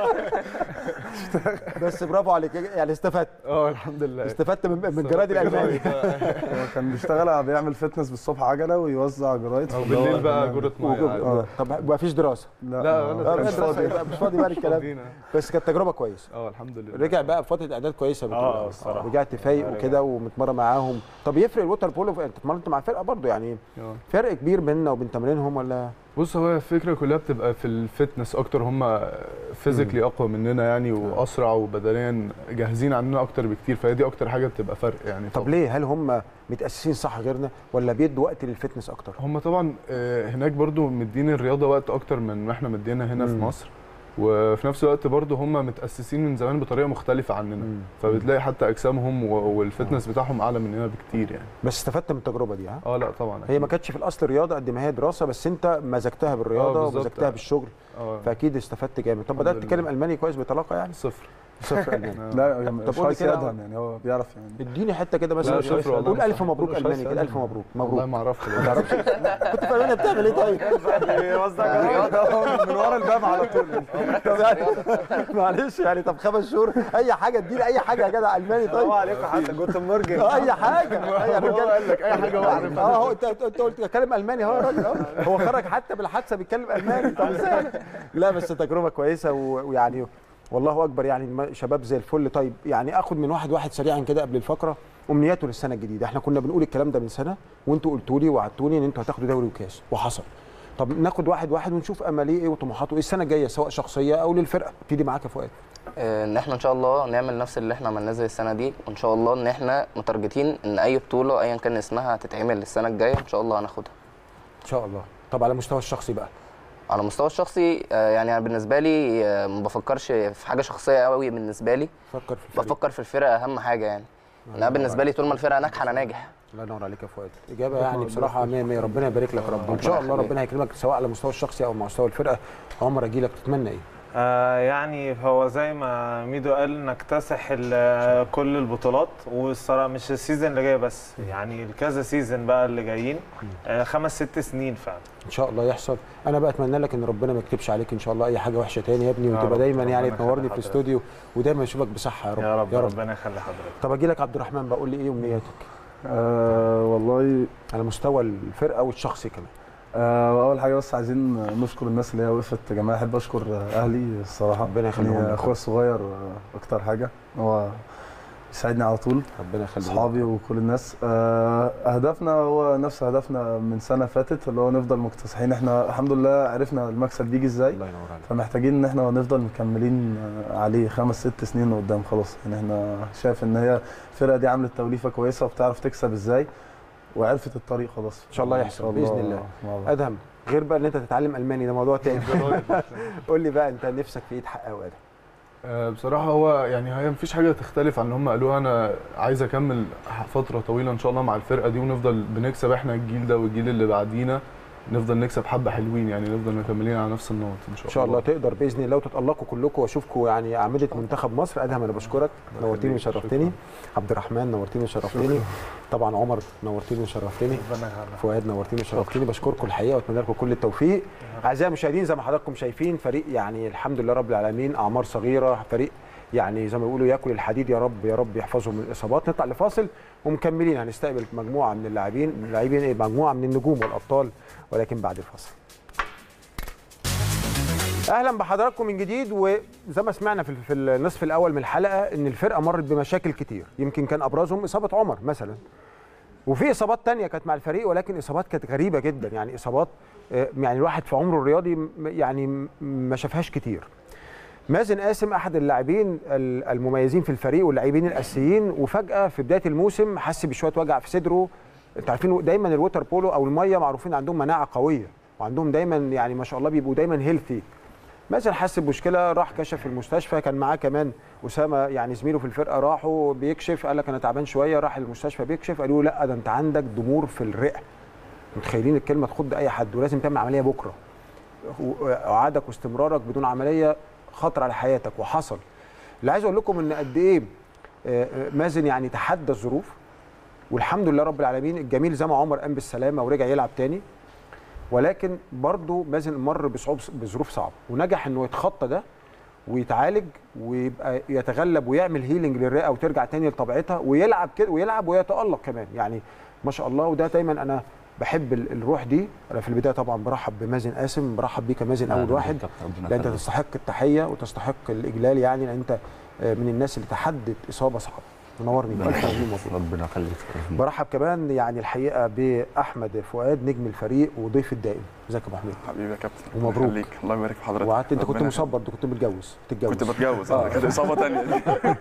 بس برافو عليك، يعني استفدت. الحمد لله استفدت من الجرايد الالماني. هو كان بيشتغل بيعمل فتنس بالصبح عجله ويوزع جرايد، وبالليل بقى جرة ميه. طب ما فيش دراسه؟ لا مش فاضي بقى الكلام، بس كانت تجربه كويسه. الحمد لله. رجع بقى بفتره اعداد كويسه بتقول. الصراحه رجعت فايق وكده ومتمرن معاهم. طب يفرق الوتر بولو؟ انت اتمرنت مع فرقه برضو يعني، فرق كبير بيننا وبين تمرينهم ولا؟ بص، هو الفكره كلها بتبقى في الفتنس اكتر، هم فيزيكلي اقوى مننا يعني، واسرع وبدنيا جاهزين عننا اكتر بكتير، فهي دي اكتر حاجه بتبقى فرق يعني. طب ليه؟ هل هم متاسسين صح غيرنا ولا بيدوا وقت للفتنس اكتر؟ هم طبعا هناك برضو مدين الرياضه وقت اكتر من ما احنا مدينا هنا في مصر، وفي نفس الوقت برضو هم متاسسين من زمان بطريقه مختلفه عننا، فبتلاقي حتى اجسامهم والفتنس بتاعهم اعلى مننا بكتير يعني. بس استفدت من التجربه دي؟ ها؟ لا طبعا. هي ما كانتش في الاصل رياضه قد ما هي دراسه، بس انت مزجتها بالرياضه ومزجتها بالشغل، فاكيد استفدت جامد. طب بدات تتكلم الماني كويس بطلاقه يعني؟ صفر الماني. لا مش عايز يدهم يعني، هو بيعرف يعني. اديني حته كده مثلا، قول الف مبروك الماني كده، الف مبروك. والله ما اعرفش. ما تعرفش؟ كنت في المانيا بتعمل ايه طيب؟ من ورا الباب على طول. طب يعني معلش يعني، طب 5 شهور اي حاجه، اديني اي حاجه يا جدع الماني. طيب عليكم حتى جوتن مورجن، اي حاجه. هو قال لك اي حاجه، هو عارف. هو انت قلت اتكلم الماني، هو الراجل هو خرج حتى بالحادثه بيتكلم الماني. طب ازاي؟ لا بس تجربه كويسه ويعني والله اكبر يعني، شباب زي الفل. طيب يعني اخد من واحد سريعا كده قبل الفقره، امنياته للسنه الجديده. احنا كنا بنقول الكلام ده من سنه، وانتوا قلتوا لي وعدتوني ان انتوا هتاخدوا دوري وكاس، وحصل. طب ناخد واحد ونشوف اماليه ايه وطموحاته ايه السنه الجايه، سواء شخصيه او للفرقه. ابتدي معاك يا فؤاد. ان احنا ان شاء الله نعمل نفس اللي احنا عملناه زي السنه دي، وان شاء الله ان احنا متارجتين ان اي بطوله ايا كان اسمها هتتعمل السنه الجايه ان شاء الله هناخدها ان شاء الله. طب على المستوى الشخصي بقى؟ على المستوى الشخصي يعني انا بالنسبه لي ما بفكرش في حاجه شخصيه قوي بالنسبه لي، بفكر في الفرقه اهم حاجه يعني. انا بالنسبه لي طول ما الفرقه ناجحه انا ناجح. الله ينور عليك يا فؤاد، اجابه يعني بصراحه 100 ربنا يبارك لك يا رب. ان شاء الله ربنا هيكرمك سواء على المستوى الشخصي او على مستوى الفرقه. عمر اجي لك، تتمنى ايه؟ يعني هو زي ما ميدو قال، نكتسح كل البطولات، والصراحه مش السيزون اللي جاي بس، يعني الكذا سيزون بقى اللي جايين 5-6 سنين فعلا ان شاء الله يحصل. انا بقى اتمنى لك ان ربنا ما يكتبش عليك ان شاء الله اي حاجه وحشه تاني يا ابني، وتبقى دايما يعني تنورني في الاستوديو ودايما اشوفك بصحه يا رب. يا رب, يا رب. ربنا يخلي حضرتك. طب اجي لك عبد الرحمن، بقول لي ايه امنياتك؟ والله على مستوى الفرقه والشخصي كمان. اول حاجه بس عايزين نشكر الناس اللي هي وقفت يا جماعه. احب اشكر اهلي الصراحه، ربنا يخليهم لك. اخويا الصغير اكتر حاجه، هو بيساعدني على طول. ربنا يخليهم. اصحابي وكل الناس. هدفنا هو نفس هدفنا من سنه فاتت، اللي هو نفضل مكتسحين. احنا الحمد لله عرفنا المكسب بيجي ازاي، الله ينور عليك. فمحتاجين ان احنا نفضل مكملين عليه 5-6 سنين قدام. خلاص يعني احنا شايف ان هي الفرقه دي عملت توليفه كويسه وبتعرف تكسب ازاي، وعرفت الطريق خلاص. ان شاء الله يحصل باذن الله. ادهم، غير بقى ان انت تتعلم الماني ده موضوع تاني. قول لي بقى انت نفسك في ايه تحققه يا ادهم؟ بصراحه هو يعني هي مفيش حاجه تختلف عن اللي هم قالوها. انا عايز اكمل فتره طويله ان شاء الله مع الفرقه دي، ونفضل بنكسب احنا الجيل ده والجيل اللي بعدينا، نفضل نكسب حبه حلوين يعني، نفضل مكملين على نفس النقط ان شاء الله. ان شاء الله تقدر باذن الله وتتالقوا كلكم واشوفكم يعني اعمده منتخب مصر. ادهم انا بشكرك، نورتني وشرفتني. عبد الرحمن نورتني وشرفتني. طبعا عمر نورتني وشرفتني. فؤاد نورتني وشرفتني. بشكركم الحقيقه واتمنى لكم كل التوفيق. اعزائي المشاهدين، زي ما حضراتكم شايفين فريق يعني الحمد لله رب العالمين، اعمار صغيره، فريق يعني زي ما بيقولوا ياكل الحديد. يا رب يا رب يحفظهم من الاصابات. نطلع لفاصل ومكملين. هنستقبل مجموعه من اللاعبين ايه، مجموعه من النجوم والابطال، ولكن بعد الفاصل. اهلا بحضراتكم من جديد. وزي ما سمعنا في النصف الاول من الحلقه ان الفرقه مرت بمشاكل كتير، يمكن كان ابرزهم اصابه عمر مثلا، وفي اصابات تانية كانت مع الفريق، ولكن اصابات كانت غريبه جدا يعني، اصابات يعني الواحد في عمره الرياضي يعني ما شافهاش كتير. مازن قاسم احد اللاعبين المميزين في الفريق واللاعبين الاساسيين، وفجاه في بدايه الموسم حس بشويه وجع في صدره. انتوا عارفين دايما الووتر بولو او الميه معروفين عندهم مناعه قويه، وعندهم دايما يعني ما شاء الله بيبقوا دايما هيلثي. مازن حس بمشكله، راح كشف في المستشفى، كان معاه كمان اسامه يعني زميله في الفرقه، راحوا بيكشف، قال لك انا تعبان شويه، راح المستشفى بيكشف، قالوا له لا ده انت عندك ضمور في الرئه. متخيلين الكلمه تخض اي حد، ولازم تعمل عمليه بكره. وعادك واستمرارك بدون عمليه خطر على حياتك، وحصل. اللي عايز اقول لكم ان قد ايه مازن يعني تحدى الظروف والحمد لله رب العالمين. الجميل زي ما عمر قام بالسلامه ورجع يلعب تاني، ولكن برضه مازن مر بظروف صعبه ونجح انه يتخطى ده ويتعالج ويبقى يتغلب ويعمل هيلينج للرئه وترجع تاني لطبيعتها ويلعب كده ويلعب ويتالق كمان يعني ما شاء الله. وده دايما انا بحب الروح دي. انا في البدايه طبعا برحب بمازن قاسم، برحب بيك يا مازن اول واحد، لان انت تستحق التحيه وتستحق الاجلال يعني، لان انت من الناس اللي تحدت اصابه صعبه. منورني ربنا يخليك. برحب كمان يعني الحقيقه باحمد فؤاد نجم الفريق وضيف الدائم. ازيك يا ابو حميد؟ حبيبي يا كابتن ومبروك. الله يبارك في حضرتك. وقعدت انت كنت مصاب برضه، كنت متجوز كنت بتجوز كانت اصابه ثانيه دي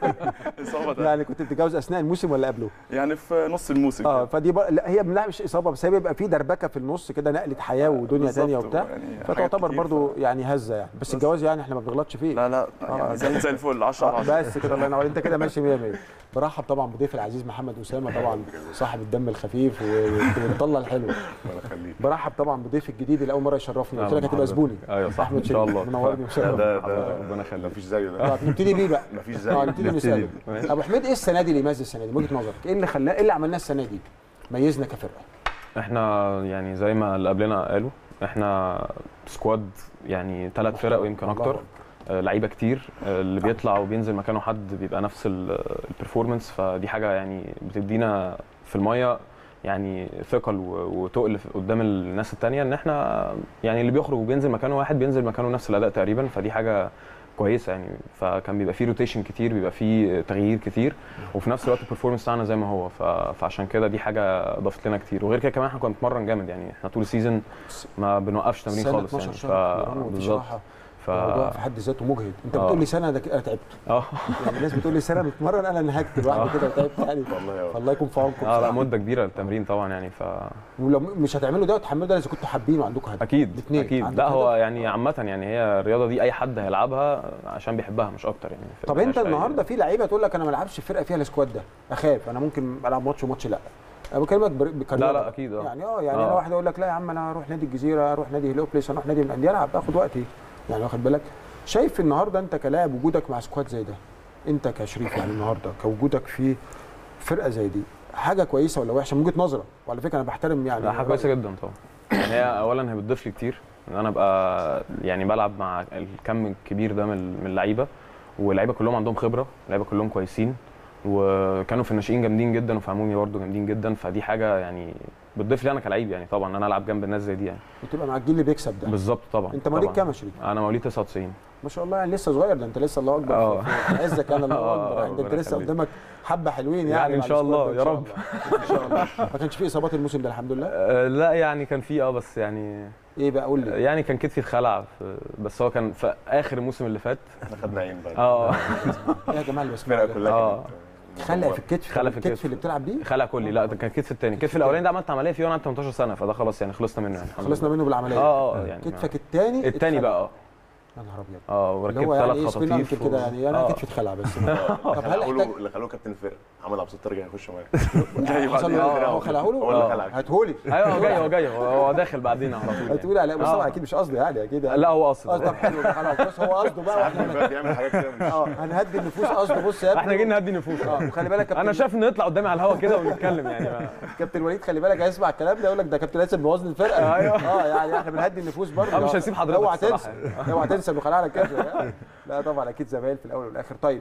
اصابه ثانيه يعني كنت بتتجوز اثناء الموسم ولا قبله؟ يعني في نص الموسم فدي لا هي مش اصابه، بس هي بيبقى في دربكه في النص كده، نقله حياه ودنيا ثانيه وبتاع يعني، فتعتبر برضه يعني هزه يعني. بس الجواز يعني احنا ما بنغلطش فيه. لا يعني زي الفل 10 بس كده الله ينور. انت كده ماشي 100 100. برحب طبعا بضيف العزيز محمد اسامه، طبعا صاحب الدم الخفيف والطله الحلوه. الله يخليك. برحب طبعا بضيف الجديد اللي اول مره يشرفني، قلت لك هتبقى زبوني. ايوه صح ان شاء الله. منورني ومشرف. ربنا يخليك. مفيش زيه ده. نبتدي بيه بقى. مفيش زيه. نبتدي نسال ابو حميد، ايه السنه دي اللي يميز السنه دي من وجهه نظرك؟ ايه اللي خلاه، ايه اللي عملناه السنه دي ميزنا كفرقه؟ احنا يعني زي ما اللي قبلنا قالوا، احنا سكواد يعني 3 فرق ويمكن اكتر، لعيبه كتير، اللي بيطلع وبينزل مكانه حد بيبقى نفس البرفورمانس، فدي حاجه يعني بتدينا في الميه يعني ثقل وتقل قدام الناس التانية، ان احنا يعني اللي بيخرج وبينزل مكانه واحد بينزل مكانه نفس الاداء تقريبا، فدي حاجه كويسه يعني. فكان بيبقى فيه روتيشن كتير، بيبقى فيه تغيير كتير، وفي نفس الوقت البرفورمانس بتاعنا زي ما هو، فعشان كده دي حاجه اضافت لنا كتير. وغير كده كمان احنا كنا بنتمرن جامد يعني، احنا طول السيزون ما بنوقفش تمرين خالص يعني. بالظبط. الموضوع في حد ذاته مجهد. انت بتقول لي سنه، ده انا تعبت. يعني الناس بتقول لي سنه بتمرن، انا نهجت لوحدي كده وتعبت يعني. والله يكون في عونكم. لا مده كبيره للتمرين طبعا يعني. ولو مش هتعملوا ده وتحملوا ده اذا كنتوا حابين وعندكم هدف. اكيد لا هو يعني عامه يعني هي الرياضه دي اي حد هيلعبها عشان بيحبها مش اكتر يعني. طب انت النهارده في لعيبه تقول لك انا ما العبش فرقه فيها السكواد ده، اخاف، انا ممكن العب ماتش وماتش لا. انا بكلمك لا اكيد يعني يعني انا واحد اقول لك لا يا عم انا اروح نادي الجزيره، اروح نادي هليوبلس، اروح نادي من الانديه العب باخد وقتي يعني، واخد بالك. شايف النهارده انت كلاعب وجودك مع سكواد زي ده، انت كشريف يعني النهارده كوجودك في فرقه زي دي حاجه كويسه ولا وحشه من وجهه نظرك؟ وعلى فكره انا بحترم يعني. لا حاجه كويسه جدا طبعا يعني. هي اولا هي بتضيف لي كتير ان انا ابقى يعني بلعب مع الكم الكبير ده من اللعيبه، واللعيبه كلهم عندهم خبره، اللعيبه كلهم كويسين، وكانوا في الناشئين جامدين جدا، وفي عمومي برده جامدين جدا، فدي حاجه يعني بتضيف لي انا كلاعب يعني طبعا ان انا العب جنب الناس زي دي يعني. وتبقى مع الجيل اللي بيكسب ده. بالظبط طبعا. انت مواليد كام يا شريف؟ انا مواليد 99. ما شاء الله يعني لسه صغير، ده انت لسه الله اكبر في عزك يعني. الله اكبر. انت لسه قدامك حبه حلوين يعني ان شاء الله يا رب. ان شاء الله. ما كانش في اصابات الموسم ده الحمد لله؟ لا يعني كان في بس يعني ايه بقى قول لي. يعني كان كتفي اتخلع بس هو كان في اخر الموسم اللي فات. احنا خدنا عين بقى. ايه يا جماعه اللي الفرقه كلها خلع في الكتف. الكتف اللي بتلعب بيه خلع كلي. لا ده كان الكتف الثاني. الكتف الاولاني ده عملت عمليه فيه وانا عندي 18 سنه، فده خلاص يعني خلصنا منه يعني. خلصنا منه بالعمليه. يعني كتفك الثاني بقى يا نهار ابيض. وركبت 3 خطاطيف كده يعني. انا كتفي اتخلع بس. طب هل احتاج اللي خلوه كابتن الفرقه عمل عبد الستار جاي يخش معايا جاي بعدين هو خلعه له. هاتهولي. ايوه هو جاي هو داخل بعدين على طول. هتقول على بس طبعا اكيد مش قصدي يعني اكيد. لا هو قصده. قصده حلو خلاص. بص هو قصده بقى واحنا بيعمل حاجات كده. هنهدي النفوس قصده. بص يا ابني احنا جايين نهدي النفوس. وخلي بالك انا شايف انه يطلع قدامي على الهوا كده ونتكلم يعني. كابتن وليد خلي بالك هيسمع الكلام ده يقول لك ده كابتن ياسر بوظ الفرقه. يعني احنا بنهدي النفوس برضه. مش هيسيب حضرتك. اوعى تنسى انه خلع لك كده. لا طبعا اكيد زمايل في الاول والاخر. طيب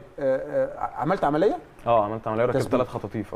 عملت عمليه؟ عملت عمليه وركبت 3 خطاطيف.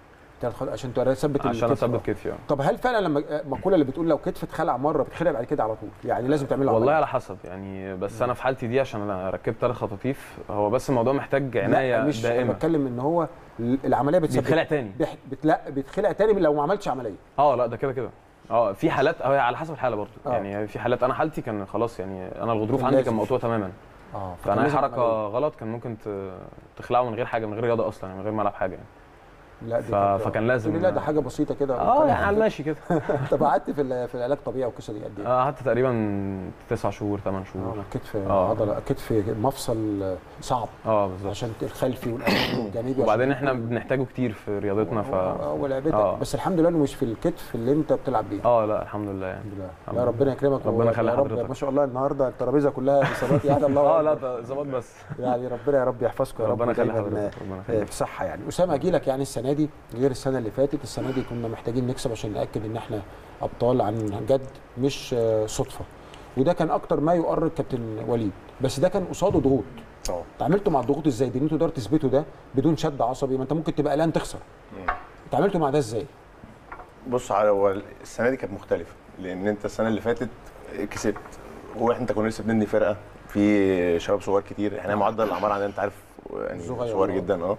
عشان تثبت عشان اثبت كتفي. طب هل فعلا لما المقوله اللي بتقول لو كتف اتخلع مره بتخلع بعد كده على طول يعني لازم تعمله؟ والله على حسب يعني. بس انا في حالتي دي عشان انا ركبت 3 خطاطيف، هو بس الموضوع محتاج عنايه دائمه. مش بتكلم ان هو العمليه بتخلع تاني. لا بتخلع تاني لو ما عملتش عمليه. لا ده كده في حالات على حسب الحاله برضه. يعني في حالات انا حالتي كان خلاص يعني انا الغضروف عندي كان مقطوع تماما. فانا اي حركه غلط كان ممكن تخلعه من غير حاجه، من غير رياضه اصلا يعني، من غير ما العب حاجه يعني. فكان لازم. لا ده حاجه بسيطه كده يعني على ماشي كده. طب قعدت في العلاج طبيعي والقصه دي قد ايه؟ قعدت تقريبا 9 شهور 8 شهور. كتف عضله كتف مفصل صعب. بالظبط، عشان الخلفي والامامي والجانبي، وبعدين احنا بنحتاجه كتير في رياضتنا ولعبتك. بس الحمد لله انه مش في الكتف اللي انت بتلعب بيه. لا الحمد لله يعني. الحمد لله. لا ربنا يكرمك، ربنا يخلي حضرتك. ما شاء الله النهارده الترابيزه كلها اصابات يعني. الله لا ده اصابات بس يعني. ربنا يا رب يحفظكم يا رب. ربنا يخلي حضرتك. بصحه يعني. اسامه اجي لك يعني السنه دي غير السنه اللي فاتت. السنه دي كنا محتاجين نكسب عشان ناكد ان احنا ابطال عن جد، مش صدفه. وده كان اكتر ما يؤرق كابتن وليد، بس ده كان قصاده ضغوط. اتعاملتوا مع الضغوط ازاي؟ ان انتوا تقدروا تثبتوا ده بدون شد عصبي، ما انت ممكن تبقى قلقان تخسر. اتعاملتوا مع ده ازاي؟ بص، هو السنه دي كانت مختلفه، لان انت السنه اللي فاتت كسبت، انت كنا لسه بنبني فرقه في شباب صغير كتير. احنا معدل الاعمار عندنا انت عارف يعني صغير جدا.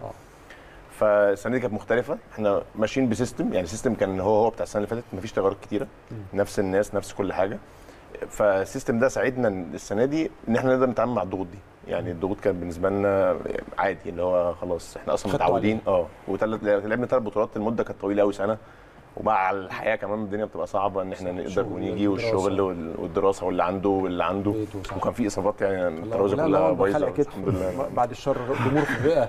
فالسنه دي كانت مختلفه، احنا ماشيين بسيستم، يعني سيستم كان هو بتاع السنه اللي فاتت، مفيش تغيرات كتيره، نفس الناس نفس كل حاجه. فالسيستم ده ساعدنا السنه دي ان احنا نقدر نتعامل مع الضغوط دي. يعني الضغوط كانت بالنسبه لنا عادي، اللي هو خلاص احنا اصلا متعودين. لعبنا 3 بطولات، المده كانت طويله قوي سنه، ومع الحياه كمان الدنيا بتبقى صعبه ان احنا نقدر ونيجي، والشغل والدراسه واللي عنده وكان في اصابات، يعني الترابيزه كلها بايظه الحمد لله. بعد الشر ضمور في الرئه،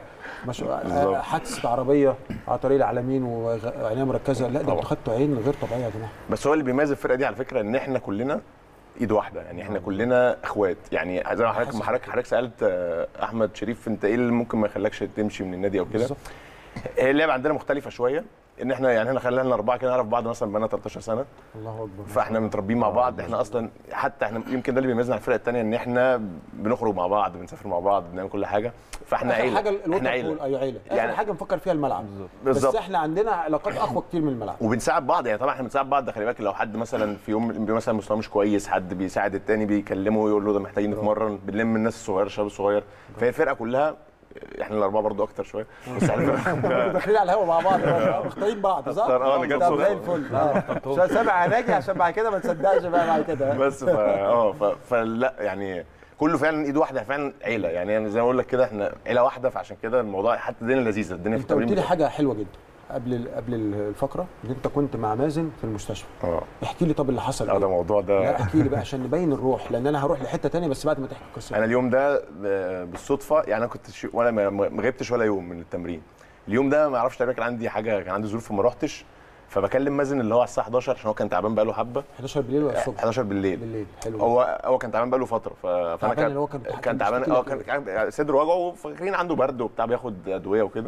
حادثه عربيه على طريق العلمين وعينيه مركزه. لا ده انتوا خدتوا عين غير طبيعيه يا جماعه. بس هو اللي بيميز الفرقه دي على فكره ان احنا كلنا ايد واحده، يعني احنا كلنا اخوات. يعني زي ما حضرتك سالت احمد شريف انت ايه اللي ممكن ما يخليكش تمشي من النادي او كده. هي اللعبه عندنا مختلفه شويه، ان احنا يعني احنا خلينا 4 كده نعرف بعض مثلا بقالنا 13 سنه. الله اكبر. فاحنا متربيين مع بعض. احنا اصلا حتى احنا يمكن ده اللي بيميزنا عن الفرق الثانيه، ان احنا بنخرج مع بعض، بنسافر مع بعض، بنعمل كل حاجه. فاحنا عيله. احنا عيله. ايوه عيله. يعني حاجه نفكر فيها الملعب. بالظبط. بس احنا عندنا علاقات اقوى كتير من الملعب. وبنساعد بعض، يعني طبعا احنا بنساعد بعض. خلي بالك لو حد مثلا في يوم مثلا مستواه مش كويس، حد بيساعد الثاني، بيكلمه ويقول له ده محتاجين نتمرن، بنلم الناس الصغيره الشباب الصغير. فهي الفرقه كلها، احنا الاربعه برضو اكتر شويه، بس احنا داخلين على الهوا مع بعض، مختارين بعض صح؟ طب زي الفل. عشان سامع ناجي، عشان بعد كده ما تصدقش بقى بعد كده. بس فلا يعني كله فعلا ايد واحده، فعلا عيله. يعني زي ما اقول لك كده احنا عيله واحده، فعشان كده الموضوع حتى الدنيا لذيذه. الدنيا في التمرين انت قلت لي حاجه حلوه جدا قبل الفقره، ان انت كنت مع مازن في المستشفى. احكي لي طب اللي حصل ده الموضوع ده. لا احكي لي بقى عشان نبين الروح، لان انا هروح لحته ثانيه بس بعد ما تحكي القصه. انا اليوم ده بالصدفه، يعني انا كنت ولا ما غبتش ولا يوم من التمرين. اليوم ده ما اعرفش، تقريبا كان عندي حاجه، كان عندي ظروف فما رحتش. فبكلم مازن اللي هو على الساعه 11 عشان هو كان تعبان بقاله حبه. 11 بالليل ولا الصبح؟ 11 بالليل. بالليل حلو. هو كان تعبان بقاله فتره. فانا كان تعبان. كان صدره وجعه، فاكرين عنده برد وبتاع، بياخد ادويه وكده.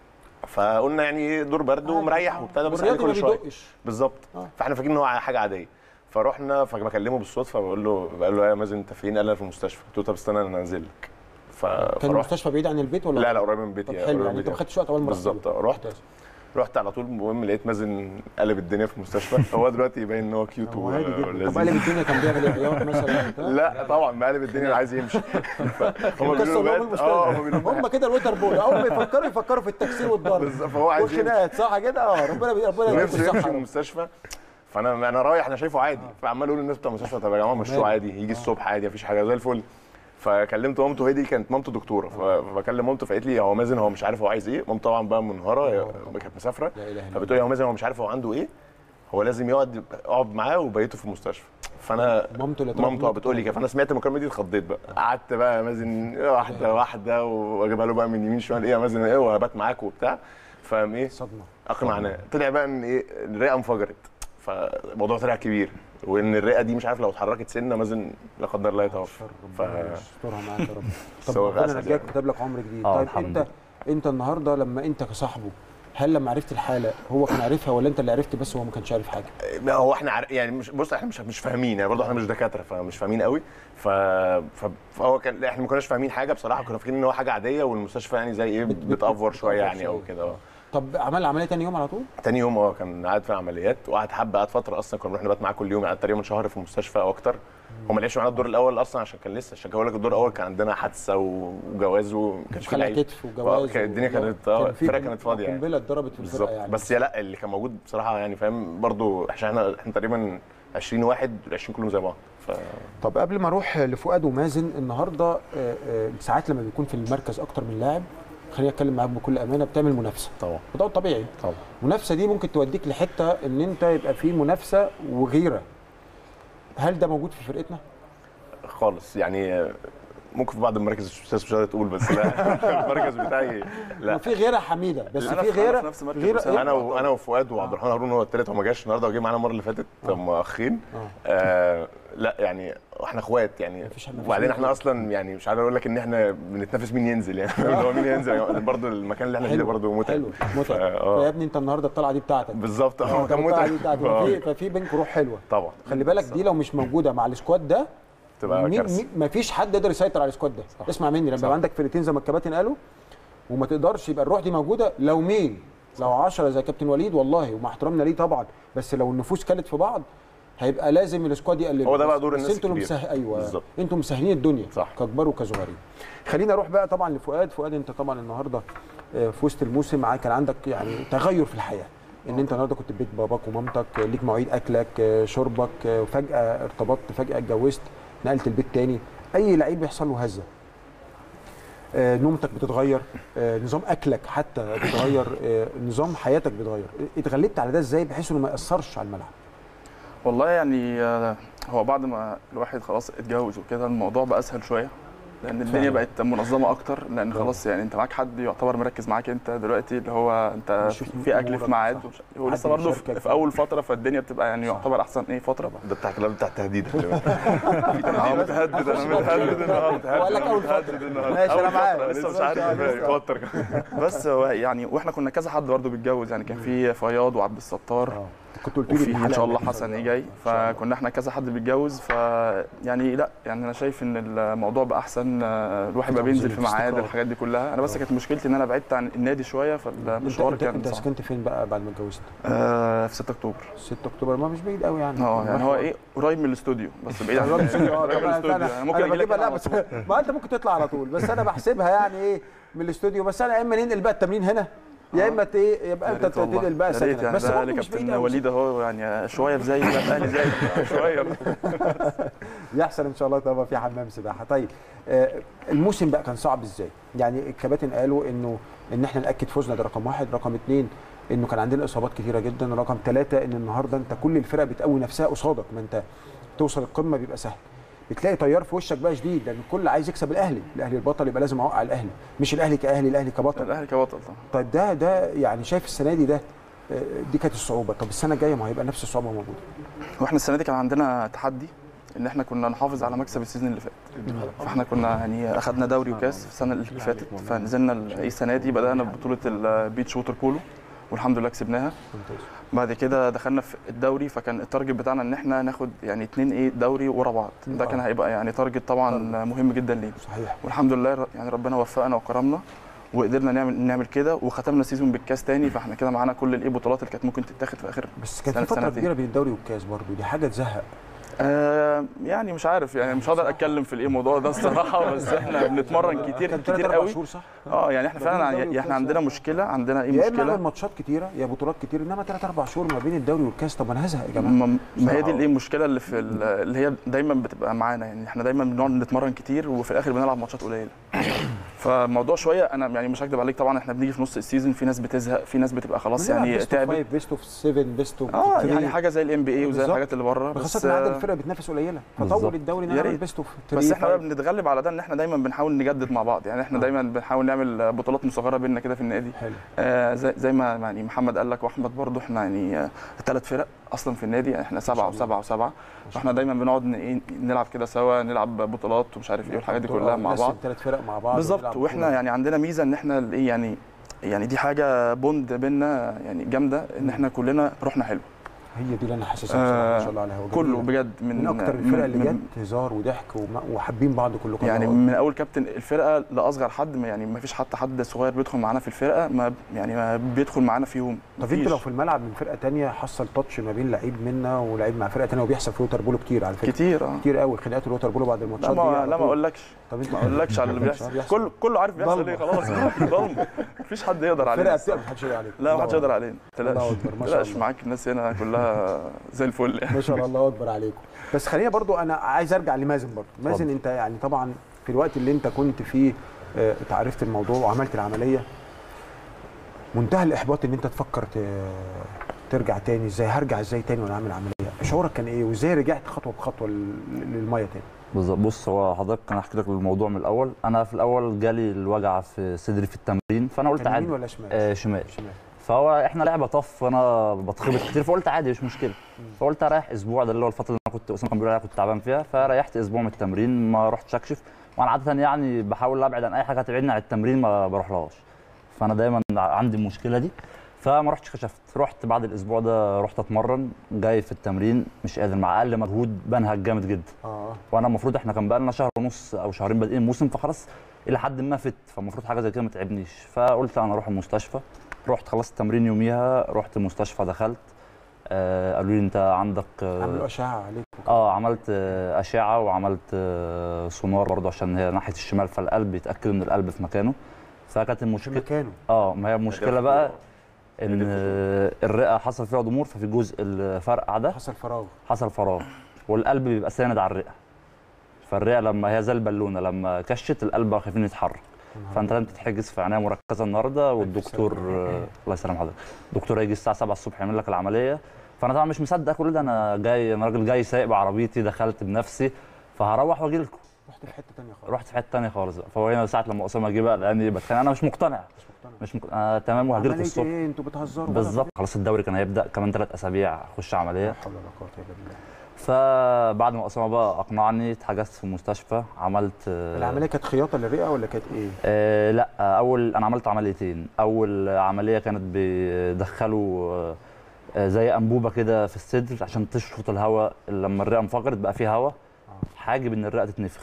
فقلنا يعني دور برد ومريح وبتاع، بس كل شويه بالظبط. فاحنا فاكرين ان هو حاجه عاديه. فرحنا، فبكلمه بالصدفه بقول له يا مازن انت فين؟ قال لي في المستشفى. قلت له طب استنى انا انزل لك. كان المستشفى بعيد عن البيت ولا لا قريب من بيتي. حلو، يعني انت ما خدتش وقت اول ما بالظبط. رحت على طول. المهم لقيت مازن قلب الدنيا في المستشفى. هو دلوقتي يبين ان هو كيوت ولذيذ. طب قلب الدنيا كان بيعمل ايه؟ عياط مثلا؟ لا طبعا ما قلب الدنيا، عايز يمشي. هم كده الوتر بول، اول ما يفكروا في التكسير والضرب. فهو عايز والخناقات صح كده. ربنا يمشي من المستشفى. فانا رايح، انا شايفه عادي. فعمال اقول للناس بتوع المستشفى طب يا جماعه مشوه عادي، يجي الصبح عادي، مفيش حاجه زي الفل. فكلمت مامته، هي دي كانت مامته دكتوره. فبكلم مامته، فقالت لي هو مازن هو مش عارف هو عايز ايه. مامته طبعا بقى منهاره، كانت مسافره. فبتقول لي هو مازن هو مش عارف هو عنده ايه، هو لازم اقعد معاه وبيته في المستشفى. فانا مامته بتقول لي كده. فانا سمعت المكالمه دي اتخضيت بقى. قعدت بقى يا مازن واحده واجيبها له بقى من يمين شمال، ايه يا مازن ايه وهبات معاك وبتاع. فاهم ايه صدمه اقنعناه. طلع بقى ان ايه الرئه انفجرت. فالموضوع طلع كبير، وان الرئه دي مش عارف لو اتحركت سنه مازن لا قدر الله يتوفى. استرها معاك يا رب. طب ربنا نجاك وكتب لك عمر جديد. طيب انت النهارده لما انت كصاحبه، هل لما عرفت الحاله هو كان عارفها ولا انت اللي عرفت بس هو ما كانش عارف حاجه؟ هو احنا يعني بص احنا مش فاهمين، يعني برضه احنا مش دكاتره فمش فاهمين قوي. فهو كان احنا ما كناش فاهمين حاجه بصراحه. كنا فاكرين ان هو حاجه عاديه، والمستشفى يعني زي ايه بتافور شويه يعني او كده. طب عمل العمليه تاني يوم على طول؟ تاني يوم كان قاعد في العمليات، وقعد قعد فتره. اصلا كنا بنروح نبات معاه كل يوم، قعد تقريبا شهر في المستشفى او اكتر. هو ما لعبش معانا الدور الاول اصلا عشان كان لسه. عشان كده بقول لك الدور الاول كان عندنا حادثه وجواز وما كانش في لعيب. كتف وجواز. الدنيا كانت الفرقه كانت فاضيه يعني. قنبله اتضربت في الفرقه يعني. بس لا اللي كان موجود بصراحه يعني فاهم برضو، عشان احنا تقريبا 20 واحد، ال20 كلهم زي بعض. طب قبل ما اروح لفؤاد ومازن، النهارده ساعات لما بيكون في المركز اكتر من لاعب خليني اتكلم معاك بكل امانه، بتعمل منافسه طبعا وده طبيعي. طبعا المنافسه دي ممكن توديك لحته ان انت يبقى في منافسه وغيره. هل ده موجود في فرقتنا؟ خالص يعني. ممكن في بعض المراكز الاستاذ مش قادر تقول، بس لا المركز بتاعي لا في غيره حميده، بس في غيره انا وفؤاد وعبد الرحمن هارون هو الثالث، هو ما جاش النهارده وجه معانا المره اللي فاتت، هم اخين. لا يعني احنا اخوات يعني. وبعدين احنا اصلا يعني مش عارف اقول لك ان احنا بنتنافس مين ينزل يعني هو مين ينزل يعني برضه المكان اللي احنا فيه برضه متعب. حلو متعب. يا ابني انت النهارده الطلعه دي بتاعتك بالظبط. كان متعب. ففي بينكم روح حلوه طبعا. خلي بالك دي لو مش موجوده مع السكواد ده تبقى مفيش حد يقدر يسيطر على السكواد ده. صح. اسمع مني، لما يبقى عندك فرقتين زي ما الكباتن قالوا وما تقدرش يبقى الروح دي موجوده، لو مين لو 10 زي كابتن وليد والله ومع احترامنا ليه طبعا، بس لو النفوس كلت في بعض هيبقى لازم السكواد يقلل. هو ده بقى دور الناس الكبير. ايوه بالظبط. انتم مسهلين الدنيا صح. ككبار وكصغيرين. خلينا اروح بقى طبعا لفؤاد. فؤاد انت طبعا النهارده في وسط الموسم كان عندك يعني تغير في الحياه، ان انت النهارده كنت في بيت باباك ومامتك، ليك مواعيد اكلك شربك، وفجاه ارتبطت، فجاه اتجوزت، نقلت البيت تاني. اي لعيب بيحصل له هزه. نومتك بتتغير، نظام اكلك حتى بيتغير، نظام حياتك بيتغير. اتغلبت على ده ازاي بحيث انه ما ياثرش على الملعب؟ والله يعني هو بعد ما الواحد خلاص اتجوز وكده الموضوع بقى اسهل شويه، لان الدنيا بقت منظمه اكتر، لان خلاص يعني انت معاك حد يعتبر مركز معاك انت دلوقتي، اللي هو انت في اكل في ميعاد، هو لسه برضه في اول فتره، فالدنيا بتبقى يعني يعتبر احسن فتره بقى. ده بتاع الكلام بتاع التهديد. متهدد انا متهدد النهارده. وقال لك اول فتره ماشي انا معاك لسه مش عارف اتوتر. بس هو يعني واحنا كنا كذا حد برضه بيتجوز، يعني كان في فياض وعبد الستار، كنت قلت لي ان شاء الله حسن ايه جاي، فكنا احنا كذا حد بيتجوز، يعني لا يعني انا شايف ان الموضوع بقى احسن، الواحد بقى بينزل في ميعاد الحاجات دي كلها. انا بس كانت مشكلتي ان انا بعدت عن النادي شويه، فالمشوار كان انت سكنت فين بقى بعد ما اتجوزت؟ في 6 اكتوبر. 6 اكتوبر ما مش بعيد قوي يعني. يعني هو قريب من الاستوديو، بس بعيد عن الاستوديو. ممكن اجي لك، لا بس ما انت ممكن تطلع على طول، بس انا بحسبها يعني من الاستوديو، بس انا يا اما ننقل بقى التمرين هنا يا اما يبقى انت تنقل بقى سكنك. بس ده كابتن وليد اهو يعني شويه زي اهلي زي شويه يحصل ان شاء الله تبقى في حمام سباحه. طيب الموسم بقى كان صعب ازاي؟ يعني الكباتن قالوا ان احنا ناكد فوزنا، ده رقم 1، رقم 2 انه كان عندنا اصابات كثيره جدا، رقم 3 ان النهارده انت كل الفرق بتقوي نفسها قصادك، ما انت توصل القمه بيبقى سهل، بتلاقي تيار في وشك بقى شديد، لان الكل عايز يكسب الاهلي البطل، يبقى لازم اوقع الاهلي، مش الاهلي كاهلي، الاهلي كبطل. الاهلي كبطل طبعا. طيب ده يعني شايف السنه دي دي كانت الصعوبه، طب السنه الجايه ما هيبقى نفس الصعوبه موجوده؟ واحنا السنه دي كان عندنا تحدي ان احنا كنا نحافظ على مكسب السيزون اللي فات، فاحنا كنا يعني اخذنا دوري وكاس في السنه اللي فاتت، فنزلنا السنه دي بدانا ببطوله البيتش ووتر بولو والحمد لله كسبناها. بعد كده دخلنا في الدوري، فكان التارجت بتاعنا ان احنا ناخد يعني 2 دوري ورا بعض، ده كان هيبقى يعني تارجت طبعا مهم جدا لينا. صحيح. والحمد لله يعني ربنا وفقنا وكرمنا وقدرنا نعمل كده، وختمنا السيزون بالكاس تاني، فاحنا كده معانا كل البطولات اللي كانت ممكن تتاخد في اخر. بس كان في فتره كبيره بين الدوري والكاس برضه، دي حاجه تزهق. يعني مش عارف، يعني مش هقدر اتكلم في الموضوع ده الصراحه، بس احنا بنتمرن كتير قوي. يعني احنا فعلا احنا عندنا مشكله، عندنا مشكله؟ يا اما ماتشات كتيره يا بطولات كتير، انما 3-4 شهور ما بين الدوري والكاس، طب انا هزهق يا جماعه. ما هي دي المشكله اللي هي دايما بتبقى معانا، يعني احنا دايما بنقعد نتمرن كتير وفي الاخر بنلعب ماتشات قليله. فالموضوع شويه انا يعني مش هكدب عليك، طبعا احنا بنيجي في نص السيزون، في ناس بتزهق، في ناس بتبقى خلاص يعني تعبت. بيست اوف 7 بيست اوف يعني حاجه زي الام بي اي وزي الحاجات اللي بره، بس عدد الفرق بتنافس قليله، فطول الدوري نعمل بيست اوف 3. بس احنا بنتغلب على ده ان احنا دايما بنحاول نجدد مع بعض، يعني احنا دايما بنحاول نعمل بطولات مصغره بيننا كده في النادي. زي ما يعني محمد قال لك واحمد برضو، احنا يعني 3 فرق اصلا في النادي، يعني احنا 7 و7 و7، فاحنا دايما بنقعد نلعب كده سوا، نلعب بطولات ومش عارف ايه والحاجات دي كلها مع بعض. 3 فرق مع بعض بالظبط. واحنا يعني عندنا ميزه ان احنا يعني دي حاجه بوند بينا يعني جامده، ان احنا كلنا روحنا حلوه. هي دي اللي انا حاسسها ما شاء الله عليها، كله بجد من اكتر الفرق اللي جت هزار وضحك وحابين بعض كلكم، يعني من اول كابتن الفرقه لاصغر حد، يعني ما فيش حتى حد صغير بيدخل معانا في الفرقه ما بيدخل معانا في يوم. طب انت لو في الملعب من فرقه ثانيه حصل تاتش ما بين لعيب منا ولعيب مع فرقه ثانيه، وبيحصل في الوتر بولو كتير على فكره، كتير قوي خناقات الوتر بولو بعد الماتشات دي. لا ما اقولكش. طب انت ما اقولكش على اللي بيحصل، كله عارف بيحصل ايه، خلاص ضلمه، مفيش حد يقدر علينا. فرقه ما حدش يقدر عليك. لا ما حدش يقدر علينا، ما تقلقش، معاك الناس هنا كلها زي الفل يعني. ما شاء الله، الله اكبر عليكم. بس خلينا برضو انا عايز ارجع لمازن برضو. مازن انت يعني طبعا في الوقت اللي انت كنت فيه اتعرفت الموضوع وعملت العمليه، منتهى الاحباط ان انت تفكر ترجع تاني. ازاي هرجع ازاي تاني وانا عامل عمليه؟ شعورك كان ايه وازاي رجعت خطوه بخطوه للميه تاني؟ بالظبط. بص، هو حضرتك انا هحكي لك الموضوع من الاول. انا في الاول جالي الوجع في صدري في التمرين، فانا قلت عادي. يمين ولا شمال؟ شمال. فهو احنا لعبه طف وانا بتخبط كتير، فقلت عادي مش مشكله. فقلت اريح اسبوع، ده اللي هو الفتره اللي انا كنت اسامه كان بيقول عليها كنت تعبان فيها، فريحت اسبوع من التمرين ما رحتش اكشف. وانا عاده يعني بحاول ابعد عن اي حاجه تبعدني عن التمرين، ما بروحلهاش. فانا دايما عندي المشكله دي، فما رحتش كشفت. رحت بعد الاسبوع ده رحت اتمرن، جاي في التمرين مش قادر، مع اقل مجهود بنهج جامد جدا. وانا المفروض احنا كان بقى لنا شهر ونص او شهرين بادئين الموسم، فخلاص الى حد ما فت، فالمفروض حاجه زي كده ما تعبنيش. فقلت انا اروح المستشفى. رحت خلصت التمرين يوميها، رحت المستشفى دخلت، قالوا لي انت عندك عملوا اشعه عليك؟ عملت اشعه وعملت سونار برضه عشان هي ناحيه الشمال، فالقلب يتاكدوا ان القلب في مكانه. فكانت المشكله في مكانه. ما هي المشكله بقى ان الرئه حصل فيها ضمور، ففي جزء الفرقع ده حصل فراغ والقلب بيبقى ساند على الرئه. فالرئه لما هي زي البالونه لما كشت القلب خايفين يتحرك، فانت لازم تتحجز في عنايه مركزه النهارده، والدكتور الله يسلم حضرتك الدكتور هيجي الساعه 7 الصبح يعمل لك العمليه. فانا طبعا مش مصدق كل ده، انا راجل جاي سايق بعربيتي، دخلت بنفسي، فهروح واجي لكم. رحت في حته ثانيه خالص. رحت في حته ثانيه خالص بقى. فهو هنا ساعه لما اسامه جه بقى لاني بتخانق، انا مش مقتنع. تمام وهجي لكم الصبح. ايه انتوا بتهزروا؟ بالظبط. خلاص الدوري كان هيبدا كمان 3 اسابيع اخش عمليه. لا حول ولا قوه الا بالله. فبعد ما اسامه بقى اقنعني اتحجزت في المستشفى. عملت العمليه كانت خياطه للرئه ولا كانت ايه؟ لا، انا عملت عمليتين. اول عمليه كانت بيدخلوا زي انبوبه كده في الصدر عشان تشفط الهواء، لما الرئه انفجرت بقى فيه هواء حاجب ان الرئه تتنفخ.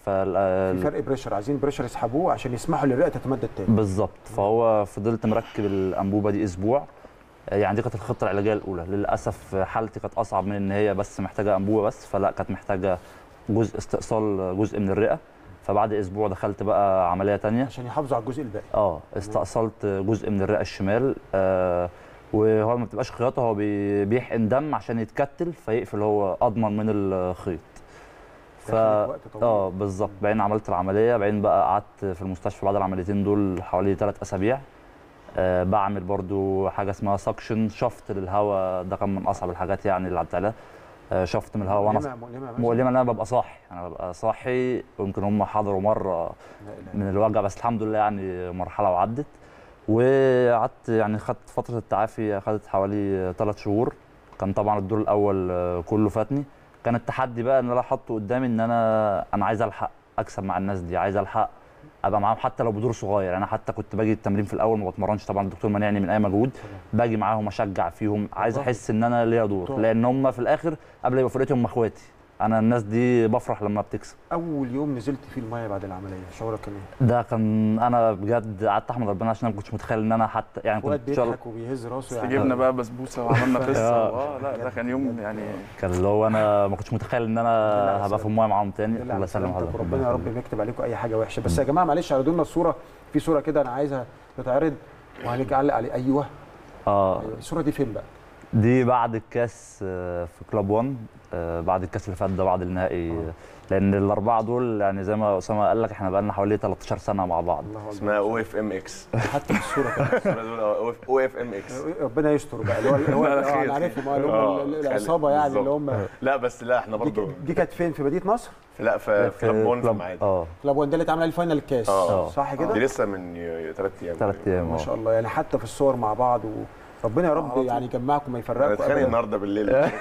في فرق بريشر، عايزين بريشر يسحبوه عشان يسمحوا للرئه تتمدد تاني. بالظبط. فهو فضلت مركب الانبوبه دي اسبوع. يعني دي كانت الخطه العلاجيه الاولى. للاسف حالتي كانت اصعب من ان هي بس محتاجه انبوبه بس، فلا كانت محتاجه استئصال جزء من الرئه. فبعد اسبوع دخلت بقى عمليه ثانيه عشان يحافظوا على الجزء الباقي. استأصلت جزء من الرئه الشمال. وهو ما بتبقاش خياطه، هو بيحقن دم عشان يتكتل فيقفل، هو اضمن من الخيط. بالظبط. بعدين عملت العمليه، بعدين بقى قعدت في المستشفى بعد العمليتين دول حوالي 3 اسابيع. بعمل برضو حاجه اسمها سكشن، شفط للهواء. ده كان من اصعب الحاجات يعني اللي عدت عليها. شفط من الهواء وانا مؤلمه. انا ببقى صاحي، ويمكن هم حضروا مره من الوجع، بس الحمد لله يعني مرحله وعدت. وقعدت يعني خدت فتره التعافي، خدت حوالي 3 شهور. كان طبعا الدور الاول كله فاتني. كان التحدي بقى ان انا حاطه قدامي ان انا عايز الحق اكسب مع الناس دي، عايز الحق ابقى معاهم حتى لو بدور صغير. انا حتى كنت باجي التمرين في الاول ما بتمرنش، طبعا الدكتور مانعني من اي مجهود، باجي معاهم اشجع فيهم، عايز احس ان انا ليا دور، لان هم في الاخر قبل يبقوا فرقتي هم اخواتي. انا الناس دي بفرح لما بتكسب. اول يوم نزلت فيه الميه بعد العمليه شعورك كان ايه؟ ده كان انا بجد قعدت احمد ربنا عشان انا ما كنتش متخيل ان انا حتى يعني كنت بيضحك وبيهز راسه يعني جبنا بقى بسبوسه وعملنا قصه. لا ده كان يوم يعني كان اللي هو انا ما كنتش متخيل ان انا هبقى في الميه معاهم تاني. الله يسلم حضرتك. ربنا يا رب ما يكتب عليكم اي حاجه وحشه. بس يا جماعه معلش عرضوا لنا الصوره، في صوره كده انا عايزها تتعرض وهنعلق عليه. ايوه الصوره دي فين بقى؟ دي بعد الكاس في كلاب 1، بعد الكاس اللي فات ده، بعد النهائي. لان الاربعه دول يعني زي ما اسامه قال لك احنا بقى لنا حوالي 13 سنه مع بعض. اسمها او اف ام اكس. حتى في الصوره كده او اف ام اكس. ربنا يستر بقى. اللي هو انا عارفهم اللي هم العصابه يعني اللي هم. لا بس لا احنا برضه دي كانت فين؟ في مدينه نصر؟ لا في كلاب 1 في المعادي. كلاب 1 ده اللي اتعمل عليه الفاينل الكاس صح كده؟ دي لسه من 3 ايام. 3 ايام ما شاء الله. يعني حتى في الصور مع بعض ربنا يا رب يعني يجمعكم ما يفرقكم. هنتخانق النهارده بالليل.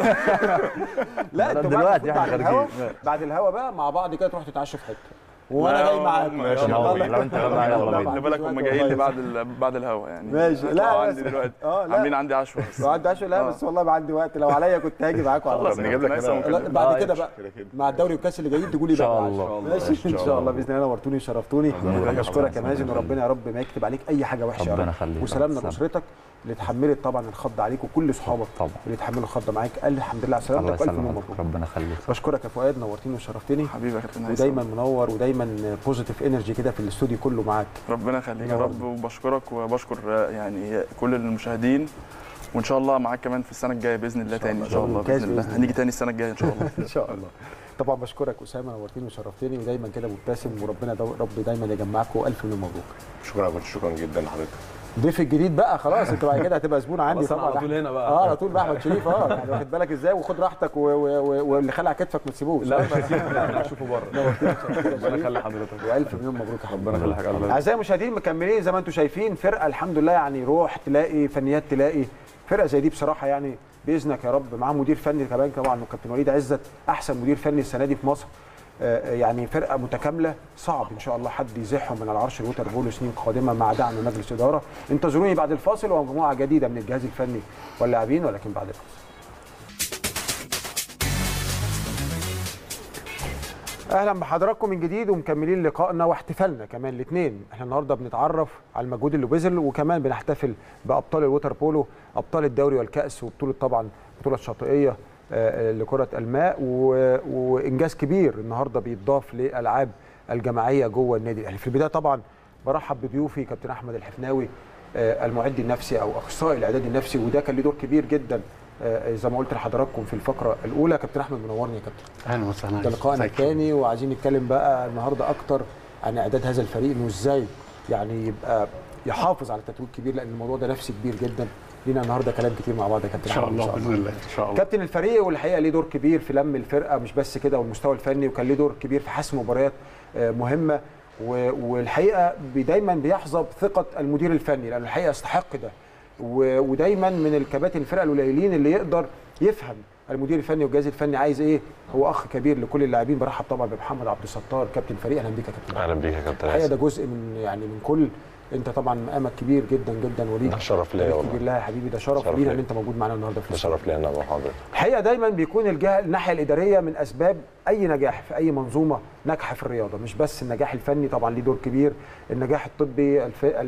لا انتوا دلوقتي احنا خارجين بعد الهوا بقى مع بعض كده تروحوا تتعشوا في حته وانا جاي معاكم. ماشي لو انت معايا خلي بالك هم جايين لي بعد الهوا يعني. ماشي. لا عندي دلوقتي عاملين عندي عشوه بس. عندي عشوه. لا بس والله ما عندي وقت، لو عليا كنت هاجي معاكم على طول. نجيب لك بعد كده بقى مع الدوري والكاس اللي جايين تقولي بقى. ان شاء الله. ماشي ان شاء الله باذن الله. نورتوني وشرفتوني. بشكرك يا مازن، وربنا يا رب ما يكتب عليك اي حاجه وحشه. ربنا يخليك. وسلامنا لاسرتك اللي اتحملت طبعا الخض عليك، وكل اصحابك طبعا اللي اتحملوا الخض معاك. الحمد لله على سلامتك والف مبروك. ربنا يخليك. بشكرك يا فؤاد، نورتني وشرفتني حبيبي يا كابتن. ودايما منور ودايما بوزيتيف انرجي كده في الاستوديو كله معاك. ربنا يخليك يا رب. وبشكرك وبشكر يعني كل المشاهدين وان شاء الله معاك كمان في السنه الجايه باذن الله تاني ان شاء الله باذن الله هنيجي تاني السنه الجايه ان شاء الله ان شاء الله. طبعا بشكرك اسامه، نورتني وشرفتني ودايما كده مبتسم، وربنا رب دايما يجمعكم والف مليون مبروك. شكرا جدا لحضرتك. ضيف الجديد بقى خلاص، انت بعد كده هتبقى زبون عندي طبعا على طول هنا بقى. على طول بقى احمد شريف يعني واخد بالك ازاي، وخد راحتك واللي خلع كتفك ما تسيبوش. لا هشوفه بره. ربنا يخلي حضرتك والف مليون مبروك يا ربنا يخلي حضرتك. اعزائي المشاهدين مكملين زي ما انتم شايفين، فرقه الحمد لله يعني روح تلاقي، فنيات تلاقي، فرقه زي دي بصراحه يعني باذنك يا رب، معاه مدير فني كمان طبعا كابتن وليد عزت احسن مدير فني السنه دي في مصر. يعني فرقه متكامله، صعب ان شاء الله حد يزيحهم من العرش الوتر بولو سنين قادمه مع دعم مجلس اداره. انتظروني بعد الفاصل ومجموعه جديده من الجهاز الفني واللاعبين، ولكن بعد الفاصل. اهلا بحضراتكم من جديد ومكملين لقائنا واحتفالنا كمان الاثنين. احنا النهارده بنتعرف على المجهود اللي بذل، وكمان بنحتفل بابطال الوتر بولو، ابطال الدوري والكاس، وبطوله طبعا بطوله شاطئيه لكره الماء، وانجاز كبير النهارده بيتضاف للالعاب الجماعيه جوه النادي الاهلي. في البدايه طبعا برحب بضيوفي كابتن احمد الحفناوي المعد النفسي او اخصائي الاعداد النفسي، وده كان له دور كبير جدا زي ما قلت لحضراتكم في الفقره الاولى. كابتن احمد منورني يا كابتن. اهلا وسهلا. ده لقائنا الثاني، وعايزين نتكلم بقى النهارده اكتر عن اعداد هذا الفريق، انه ازاي يعني يبقى يحافظ على تتويج كبير، لان الموضوع ده نفسي كبير جدا. لينا النهارده كلام كتير مع بعض يا كابتن. ان شاء الله باذن الله ان شاء الله. كابتن الفريق والحقيقه ليه دور كبير في لم الفرقه، مش بس كده والمستوى الفني، وكان ليه دور كبير في حسم مباريات مهمه، والحقيقه دايما بيحظى بثقه المدير الفني، لانه الحقيقه يستحق ده، ودايما من الكباتن الفرقه القليلين اللي يقدر يفهم المدير الفني والجهاز الفني عايز ايه. هو اخ كبير لكل اللاعبين. برحب طبعا بمحمد عبد الستار كابتن الفريق. اهلا بيك يا كابتن. اهلا بيك يا كابتن. الحقيقه ده جزء من يعني من كل، انت طبعا مقامك كبير جدا جدا وليك. ده شرف ليا والله. كبير. لا يا حبيبي ده شرف لينا ان انت موجود معانا النهارده في الاستوديو. ده شرف ليا انا وحضرتك. الحقيقه دايما بيكون الناحيه الاداريه من اسباب اي نجاح في اي منظومه ناجحه في الرياضه، مش بس النجاح الفني طبعا ليه دور كبير، النجاح الطبي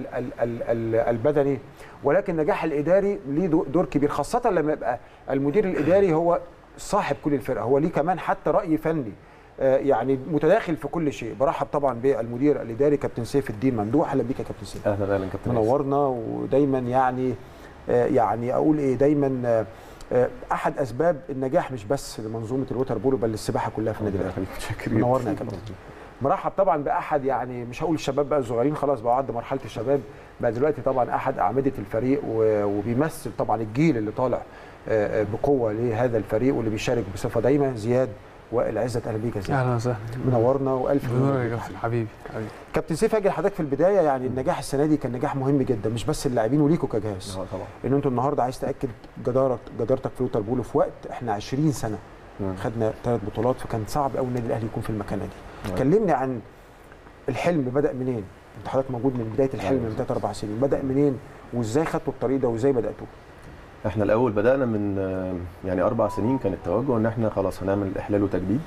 البدني، ولكن النجاح الاداري ليه دور كبير، خاصه لما يبقى المدير الاداري هو صاحب كل الفرقه، هو ليه كمان حتى راي فني يعني متداخل في كل شيء. برحب طبعا بالمدير الاداري كابتن سيف الدين ممدوح. اهلا بيك يا كابتن سيف. اهلا كابتن. منورنا، ودايما يعني اقول ايه، دايما احد اسباب النجاح مش بس لمنظومه الوتر بولو بل للسباحه كلها في النادي الاهلي. منورنا يا كابتن. مرحب طبعا باحد، يعني مش هقول الشباب بقى الصغيرين، خلاص بقى عدى مرحله الشباب، بقى دلوقتي طبعا احد اعمده الفريق، وبيمثل طبعا الجيل اللي طالع بقوه لهذا الفريق واللي بيشارك بصفه دايما. زياد وائل عزت، اهلا بيك يا زياد. اهلا وسهلا. منورنا والف مبروك يا كابتن. حبيبي. كابتن سيف، اجي لحضرتك في البدايه، يعني النجاح السنه دي كان نجاح مهم جدا، مش بس اللاعبين وليكوا كجهاز. طبعا. ان انتوا النهارده عايز تاكد جدارتك في الوتر بولو في وقت احنا 20 سنه خدنا 3 بطولات، فكان صعب قوي النادي الاهلي يكون في المكانه دي. كلمني عن الحلم، بدا منين؟ انت حضرتك موجود من بدايه الحلم من 3 4 سنين، بدا منين وازاي خدتوا الطريق ده وازاي بداتوه؟ احنا الاول بدانا من يعني 4 سنين كان التوجه ان احنا خلاص هنعمل احلال وتجديد،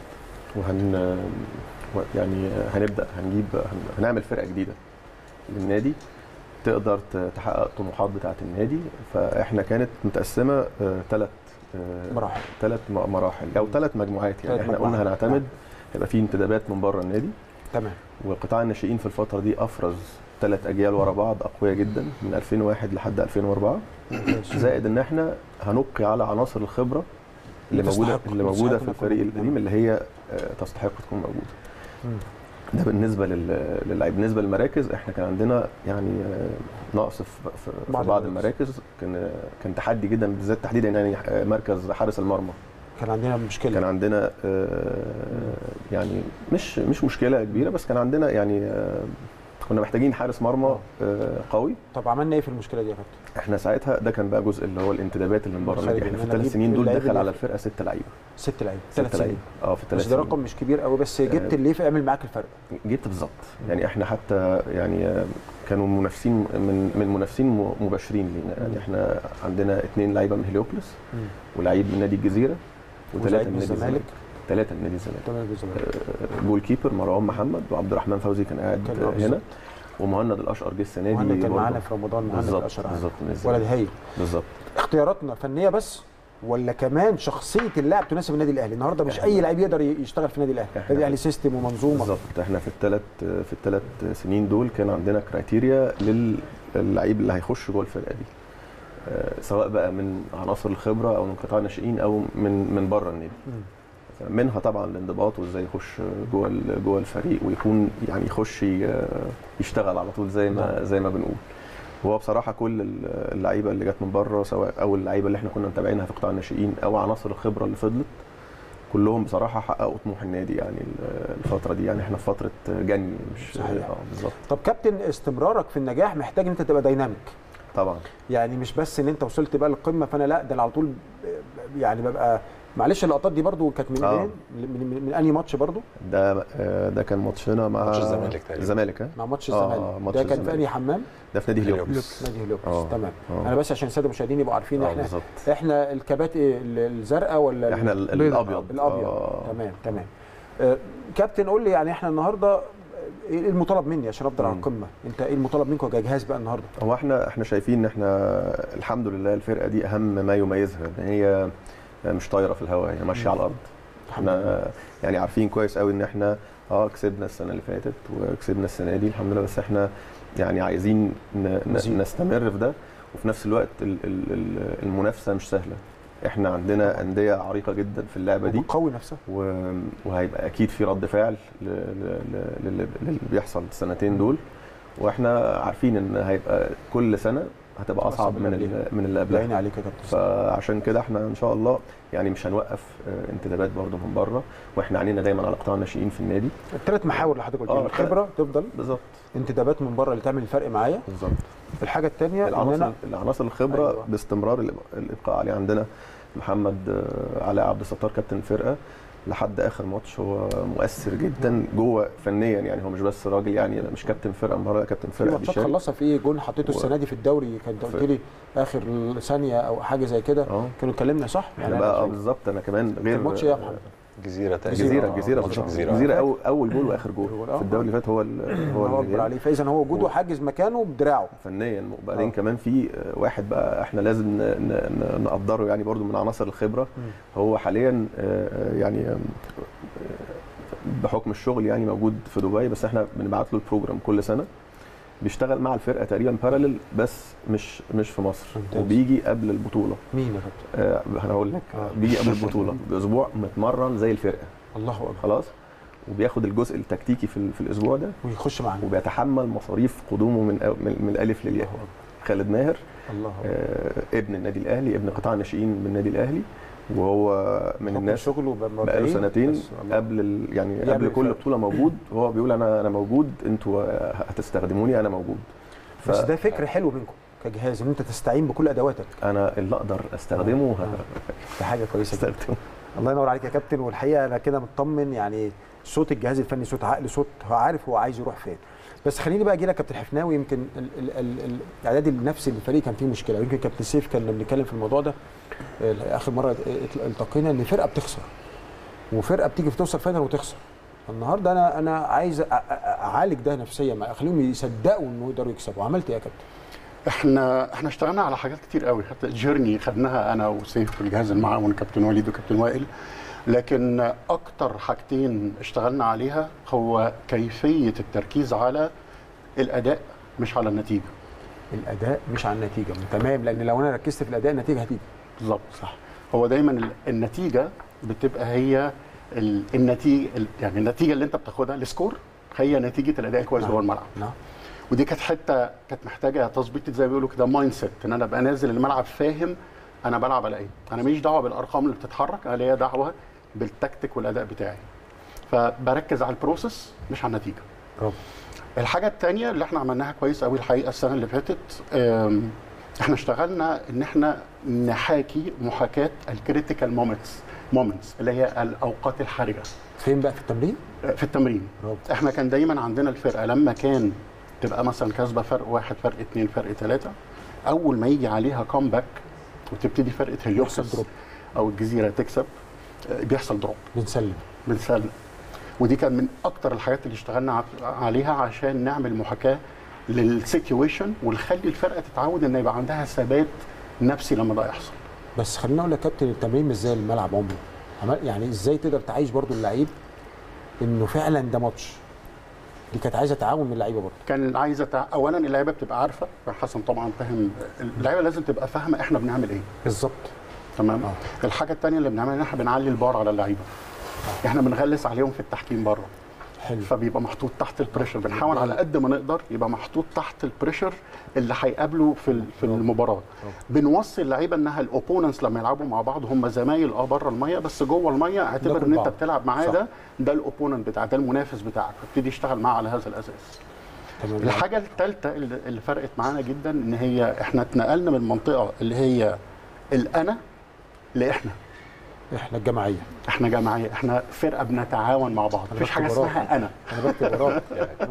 يعني هنعمل فرقه جديده للنادي تقدر تحقق الطموحات بتاعه النادي. فاحنا كانت متقسمه 3 مراحل او 3 مجموعات. يعني احنا قلنا هنعتمد هيبقى في انتدابات من بره النادي. تمام. وقطاع الناشئين في الفتره دي افرز 3 اجيال ورا بعض اقوياء جدا من 2001 لحد 2004، زائد ان احنا هنبقي على عناصر الخبره اللي موجوده في الفريق القديم اللي هي تستحق تكون موجوده. ده بالنسبه للعيب. بالنسبه للمراكز احنا كان عندنا يعني نقص في بعض المراكز، كان تحدي جدا، بالذات تحديدا يعني مركز حارس المرمى كان عندنا مشكله. كان عندنا يعني مش مشكله كبيره، بس كان عندنا يعني كنا محتاجين حارس مرمى قوي. طب عملنا ايه في المشكله دي يا كابتن؟ احنا ساعتها ده كان بقى جزء اللي هو الانتدابات اللي من بره النادي. احنا في ال3 سنين دول دخل على الفرقه 6 لعيبه. 6 لعيبه 3 سنين. في ال3 سنين. ده رقم مش كبير قوي، بس جبت اللي يعمل معاك الفرق. جبت بالظبط. يعني احنا حتى يعني كانوا منافسين من منافسين مباشرين لينا. يعني احنا عندنا 2 لعيبه من هليوبلس ولاعيب من نادي الجزيره و3 من نادي الزمالك. 3 من نادي الزمالك. جول كيبر مروان محمد وعبد الرحمن فوزي كان قاعد هنا، ومهند الاشقر جه السنه دي. مهند كان معانا في رمضان. مهند الاشقر بالظبط. ولد هايل. بالظبط. اختياراتنا فنيه بس ولا كمان شخصيه اللاعب تناسب النادي الاهلي؟ النهارده مش اي لاعب يقدر يشتغل في النادي الاهلي، النادي الاهلي سيستم ومنظومه. بالظبط. احنا في ال3 سنين دول كان عندنا كرايتيريا للعيب اللي هيخش جوه الفرقه دي. سواء بقى من عناصر الخبره او من قطاع الناشئين او من بره النادي. منها طبعا الانضباط وازاي يخش جوه الفريق ويكون يعني يخش يشتغل على طول زي ما بنقول. هو بصراحه كل اللعيبه اللي جت من بره سواء او اللعيبه اللي احنا كنا متابعينها في قطاع الناشئين او عناصر الخبره اللي فضلت كلهم بصراحه حققوا طموح النادي يعني الفتره دي. يعني احنا في فتره جني مش بالظبط. طب كابتن، استمرارك في النجاح محتاج ان انت تبقى دايناميك طبعا. يعني مش بس ان انت وصلت بقى للقمه فانا لا ده على طول يعني ببقى معلش. اللقطات دي برضو كانت من انهي ماتش برضو؟ ده كان ماتشنا مع ماتش الزمالك تقريبا. الزمالك مع ماتش الزمالك. ده كان في انهي حمام؟ ده في نادي هليوبوليس. نادي هليوبوليس تمام. انا بس عشان الساده المشاهدين يبقوا عارفين احنا الكبات ايه، الزرقاء ولا احنا الابيض؟ تمام. كابتن قول لي يعني احنا النهارده ايه المطالب مني عشان افضل على القمه؟ انت ايه المطالب منكم كجهاز بقى النهارده؟ هو احنا شايفين ان احنا الحمد لله الفرقه دي اهم ما يميزها ان هي مش طايره في الهواء، هي ماشيه على الارض. احنا يعني عارفين كويس قوي ان احنا كسبنا السنه اللي فاتت وكسبنا السنه دي الحمد لله، بس احنا يعني عايزين نستمر في ده. وفي نفس الوقت المنافسه مش سهله. احنا عندنا انديه عريقه جدا في اللعبه دي وبتقوي نفسها وهيبقى اكيد في رد فعل للي بيحصل السنتين دول، واحنا عارفين ان هيبقى كل سنه هتبقى اصعب من اللي قبلها. باين عليك يا كابتن. فعشان كده احنا ان شاء الله يعني مش هنوقف انتدابات برضو من بره، واحنا عينينا دايما على قطاع الناشئين في النادي. الثلاث محاور اللي حضرتك قلتهم، الخبره تفضل بالظبط، انتدابات من بره اللي تعمل الفرق معايا بالظبط. الحاجه الثانيه العناصر الخبره باستمرار الابقاء عليه. عندنا محمد علاء عبد الستار كابتن الفرقه لحد اخر ماتش، هو مؤثر جدا جوه فنيا. يعني هو مش بس راجل يعني مش كابتن فرقه النهارده، كابتن فرقه. في ماتشات خلصها في جون حطيته السنه دي في الدوري، كنت قلت لي اخر ثانيه او حاجه زي كده كانوا اتكلمنا صح يعني بقى بالظبط. انا كمان غير الماتش ايه يا محمد؟ جزيره اول جول واخر جول في الدوري اللي فات هو اللي عليه. فاذا هو وجوده حاجز مكانه بدراعه فنيا. وبعدين كمان في واحد بقى احنا لازم نقدره يعني برضو من عناصر الخبره. هو حاليا يعني بحكم الشغل يعني موجود في دبي، بس احنا بنبعت له البروجرام كل سنه بيشتغل مع الفرقه تقريبا باراليل، بس مش في مصر. وبيجي قبل البطوله. مين يا كابتن؟ انا هقول لك. بيجي قبل البطوله باسبوع متمرن زي الفرقه. الله اكبر. خلاص. وبياخد الجزء التكتيكي في الاسبوع ده ويخش معانا وبيتحمل مصاريف قدومه من الالف للياء. خالد ماهر الله ابن النادي الاهلي، ابن قطاع الناشئين من النادي الاهلي، وهو من الناس شغله بقاله سنتين قبل يعني قبل كل بطوله موجود. هو بيقول انا موجود، انتوا هتستخدموني، انا موجود. بس ده فكر حلو منكم كجهاز ان انت تستعين بكل ادواتك. انا اللي اقدر استخدمه ده حاجه كويسه استخدمه. الله ينور عليك يا كابتن. والحقيقه انا كده مطمن، يعني صوت الجهاز الفني صوت عقل، صوت هو عارف هو عايز يروح فين. بس خليني بقى اجي لك كابتن حفناوي. يمكن الاعداد النفسي للفريق كان فيه مشكله، يمكن كابتن سيف كنا بنتكلم في الموضوع ده اخر مره التقينا، ان فرقه بتخسر وفرقه بتيجي توصل فاينل وتخسر. النهارده انا عايز اعالج ده نفسيا، اخليهم يصدقوا انه يقدروا يكسبوا. عملت ايه يا كابتن؟ احنا اشتغلنا على حاجات كتير قوي، حتى جيرني خدناها انا وسيف في الجهاز المعاون كابتن وليد وكابتن وائل. لكن اكتر حاجتين اشتغلنا عليها هو كيفيه التركيز على الاداء مش على النتيجه. الاداء مش على النتيجه، تمام. لان لو انا ركزت في الاداء النتيجه هتيجي. بالظبط صح. هو دايما النتيجه بتبقى هي النتيجه، يعني النتيجه اللي انت بتاخدها السكور هي نتيجه الاداء كويس جوه الملعب. ودي كانت حته كانت محتاجه تظبيط زي ما بيقولوا كده مايند سيت، ان انا ابقى نازل الملعب فاهم انا بلعب على ايه. انا ماليش دعوه بالارقام اللي بتتحرك، انا ليا دعوه بالتكتيك والاداء بتاعي. فبركز على البروسيس مش على النتيجه. الحاجه الثانيه اللي احنا عملناها كويس قوي الحقيقه السنه اللي فاتت، احنا اشتغلنا ان احنا نحاكي محاكاه الكريتيكال مومنتس اللي هي الاوقات الحرجه. فين بقى في التمرين؟ في التمرين. احنا كان دايما عندنا الفرقه لما كان تبقى مثلا كاسبه فرق 1 فرق 2 فرق 3، اول ما يجي عليها كومباك وتبتدي فرقه هليوبوليس او الجزيره تكسب بيحصل دروب، بنسلم. ودي كان من اكتر الحاجات اللي اشتغلنا عليها عشان نعمل محاكاه للسيتويشن ونخلي الفرقه تتعود ان يبقى عندها ثبات نفسي لما ده يحصل. بس خليني اقول لك كابتن، التمرين مش زي الملعب عمره. يعني ازاي تقدر تعيش برضو اللعيب انه فعلا ده ماتش، دي كانت عايزه تعاون من اللعيبه برضه. كان عايزه اولا اللعيبه بتبقى عارفه، حسن طبعا فاهم، اللعيبه لازم تبقى فاهمه احنا بنعمل ايه بالظبط. تمام. الحاجه الثانيه اللي بنعملها ان احنا بنعلي البار على اللعيبه، احنا بنغلس عليهم في التحكيم بره. حلو. فبيبقى محطوط تحت البريشر، بنحاول على قد ما نقدر يبقى محطوط تحت البريشر اللي هيقابله في المباراه. بنوصي اللعيبه انها الاوبوننتس لما يلعبوا مع بعض هم زمايل بره الميه، بس جوه الميه اعتبر ان انت بتلعب معاه ده الاوبوننت بتاعك، ده المنافس بتاعك، ابتدي اشتغل معاه على هذا الاساس. الحاجه الثالثه اللي فرقت معانا جدا ان هي احنا اتنقلنا من المنطقه اللي هي الانا لاحنا. احنا الجماعيه، احنا جماعيه، احنا فرقه بنتعاون مع بعض، مفيش حاجه اسمها انا بكتب وراك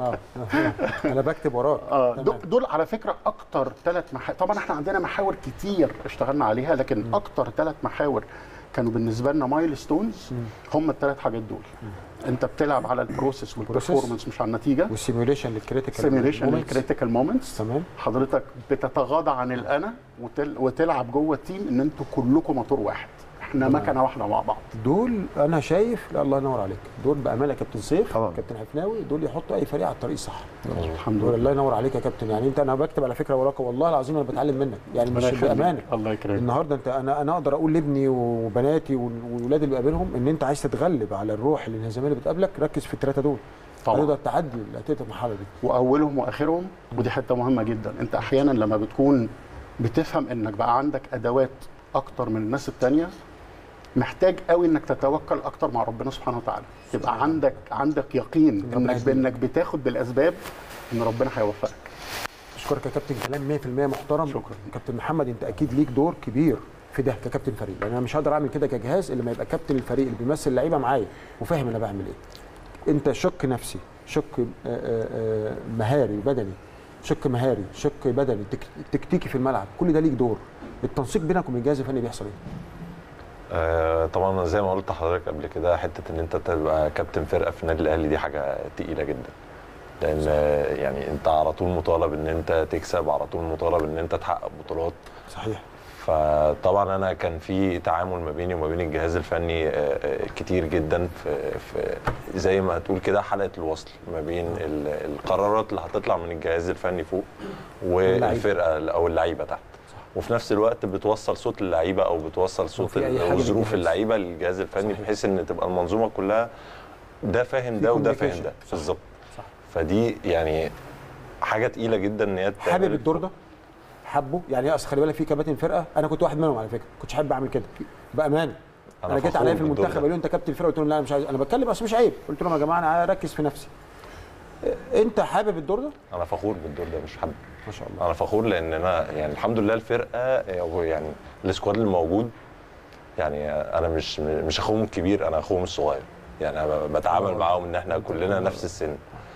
انا بكتب وراك. دول على فكره اكتر 3 محاور. طبعا احنا عندنا محاور كتير اشتغلنا عليها، لكن اكتر 3 محاور كانوا بالنسبه لنا مايل ستونز هم ال3 حاجات دول. انت بتلعب على البروسيس والبرفورمانس مش على النتيجه، والسيميوليشن للكريتيكال مومنتس. تمام. حضرتك بتتغاضى عن الانا وتلعب جوه التيم ان انتوا كلكم موتور واحد، احنا مكنه واحده مع بعض. دول انا شايف، لا الله ينور عليك، دول بامانه كابتن سيف كابتن حفناوي، دول يحطوا اي فريق على الطريق الصح. الحمد لله. الله ينور عليك يا كابتن. يعني انت، انا بكتب على فكره وراك والله العظيم انا بتعلم منك، يعني مش بامانه. الله يكرمك. النهارده انت، انا اقدر اقول لابني وبناتي والولاد اللي بقابلهم ان انت عايز تتغلب على الروح الانهزاميه اللي بتقابلك، ركز في ال3 دول طبعا، تقدر تعدي المرحله دي. واولهم واخرهم، ودي حته مهمه جدا، انت احيانا لما بتكون بتفهم انك بقى عندك ادوات اكتر من الناس الثانيه، محتاج قوي انك تتوكل اكتر مع ربنا سبحانه وتعالى، يبقى عندك يقين انك بتاخد بالاسباب ان ربنا هيوفقك. اشكرك يا كابتن، كلام 100% محترم. شكرا كابتن محمد، انت اكيد ليك دور كبير في ده ككابتن فريق، لان انا مش هقدر اعمل كده كجهاز الا لما يبقى كابتن الفريق اللي بيمثل اللعيبه معايا وفاهم انا بعمل ايه. انت شق نفسي، شق مهاري وبدني، شق مهاري، شق بدني، تكتيكي في الملعب، كل ده ليك دور. التنسيق بينك وبين الجهاز الفني بيحصل ايه؟ طبعا زي ما قلت لحضرتك قبل كده، حته ان انت تبقى كابتن فرقه في النادي الاهلي دي حاجه تقيله جدا، لان يعني انت على طول مطالب ان انت تكسب، على طول مطالب ان انت تحقق بطولات. صحيح. فطبعا انا كان في تعامل ما بيني وما بين الجهاز الفني كتير جدا في زي ما هتقول كده حلقه الوصل ما بين القرارات اللي هتطلع من الجهاز الفني فوق والفرقه او اللعيبه تحت، وفي نفس الوقت بتوصل صوت اللعيبه او بتوصل صوت وظروف اللعيبه للجهاز الفني، بحيث ان تبقى المنظومه كلها ده فاهم ده وده فاهم ده بالظبط. فدي يعني حاجه تقيله جدا ان هي حابب الدور ده؟ حبه يعني؟ اصل خلي بالك في كباتن فرقه، انا كنت واحد منهم على فكره، كنتش حابب اعمل كده بامانه. انا جيت عليا في المنتخب قالوا لي انت كابتن الفرقه، قلت لهم لا انا مش عايز، انا بتكلم بس مش عيب، قلت لهم يا جماعه انا اركز في نفسي. انت حابب الدور ده؟ انا فخور بالدور ده، مش حابب. ما شاء الله. انا فخور لان انا يعني الحمد لله الفرقه يعني السكواد اللي موجود، يعني انا مش اخوهم الكبير، انا اخوهم الصغير، يعني انا بتعامل معاهم ان احنا كلنا نفس السن.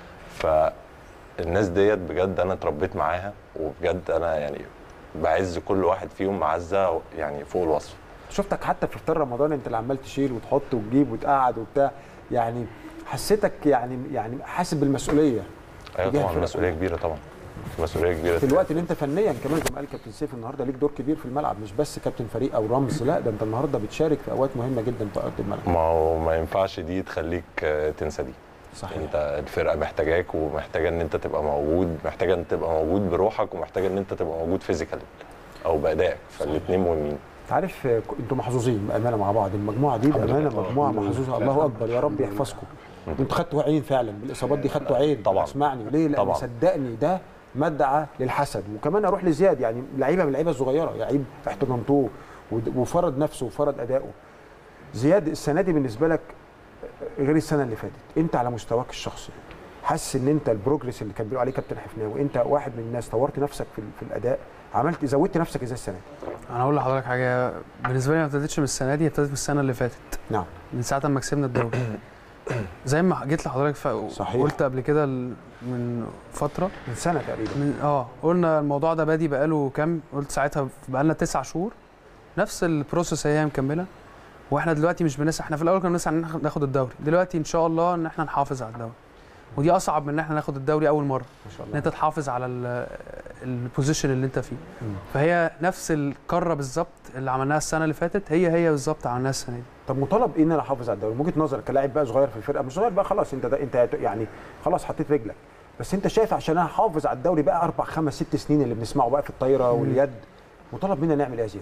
فالناس ديت بجد انا اتربيت معاها، وبجد انا يعني بعز كل واحد فيهم معزه يعني فوق الوصف. شفتك حتى في افطار رمضان انت اللي عمال تشيل وتحط وتجيب وتقعد وبتاع، يعني حسيتك يعني حاسس بالمسؤوليه. ايوه طبعا مسؤوليه كبيره، طبعا مسؤوليه كبيره في الوقت اللي انت فنيا كمان زي ما قال كابتن سيف النهارده ليك دور كبير في الملعب، مش بس كابتن فريق او رمز، لا ده انت النهارده بتشارك في اوقات مهمه جدا في ارض الملعب. ما هو ما ينفعش دي تخليك تنسى دي. صحيح. انت الفرقه محتاجاك، ومحتاجه ان انت تبقى موجود، محتاجه ان تبقى موجود بروحك، ومحتاجه ان انت تبقى موجود فيزيكال او بادائك، فالاثنين مهمين. انت عارف انتوا محظوظين بامانه مع بعض، المجموعه دي بامانه مجموعه محظوظه، الله اكبر يا رب يحفظكم. انتوا خدتوا عين فعلا بالاصابات دي، خدتوا عين طبعا. اسمعني ليه؟ لان صدقني ده مدعى للحسد. وكمان اروح لزياد، يعني لعيبه من اللعيبه الصغيره، لعيب احتضنتوه وفرض نفسه وفرض اداؤه. زياد السنه دي بالنسبه لك غير السنه اللي فاتت، انت على مستواك الشخصي حاسس ان انت البروجريس اللي كان بيقول عليه كابتن حفناوي، انت واحد من الناس طورت نفسك في الاداء، زودت نفسك ازاي السنه دي؟ انا هقول لحضرتك حاجه، بالنسبه لي ما ابتدتش من السنه دي، ابتدت من السنه اللي فاتت. نعم. من ساعه ما كسبنا الدوري. زي ما جيت لحضرتك قلت قبل كده من فتره، من سنه تقريبا، قلنا الموضوع ده بادي بقاله كام، قلت ساعتها بقالنا 9 شهور نفس البروسيس هي مكمله، واحنا دلوقتي مش بنسعى، احنا في الاول كنا بنسعى ان احنا ناخد الدوري، دلوقتي ان شاء الله ان احنا نحافظ على الدوري. ودي اصعب من ان احنا ناخد الدوري اول مره، ما شاء الله، ان انت تحافظ على البوزيشن اللي انت فيه. فهي نفس الكره بالظبط اللي عملناها السنه اللي فاتت، هي بالظبط عملناها السنه دي. طب مطالب ايه ان انا احافظ على الدوري؟ من وجهه نظرك كلاعب بقى صغير في الفرقه، مش صغير بقى خلاص، انت يعني خلاص حطيت رجلك، بس انت شايف عشان انا احافظ على الدوري بقى 4 5 6 سنين اللي بنسمعه بقى في الطايره واليد، مطالب منا نعمل ايه يا زياد؟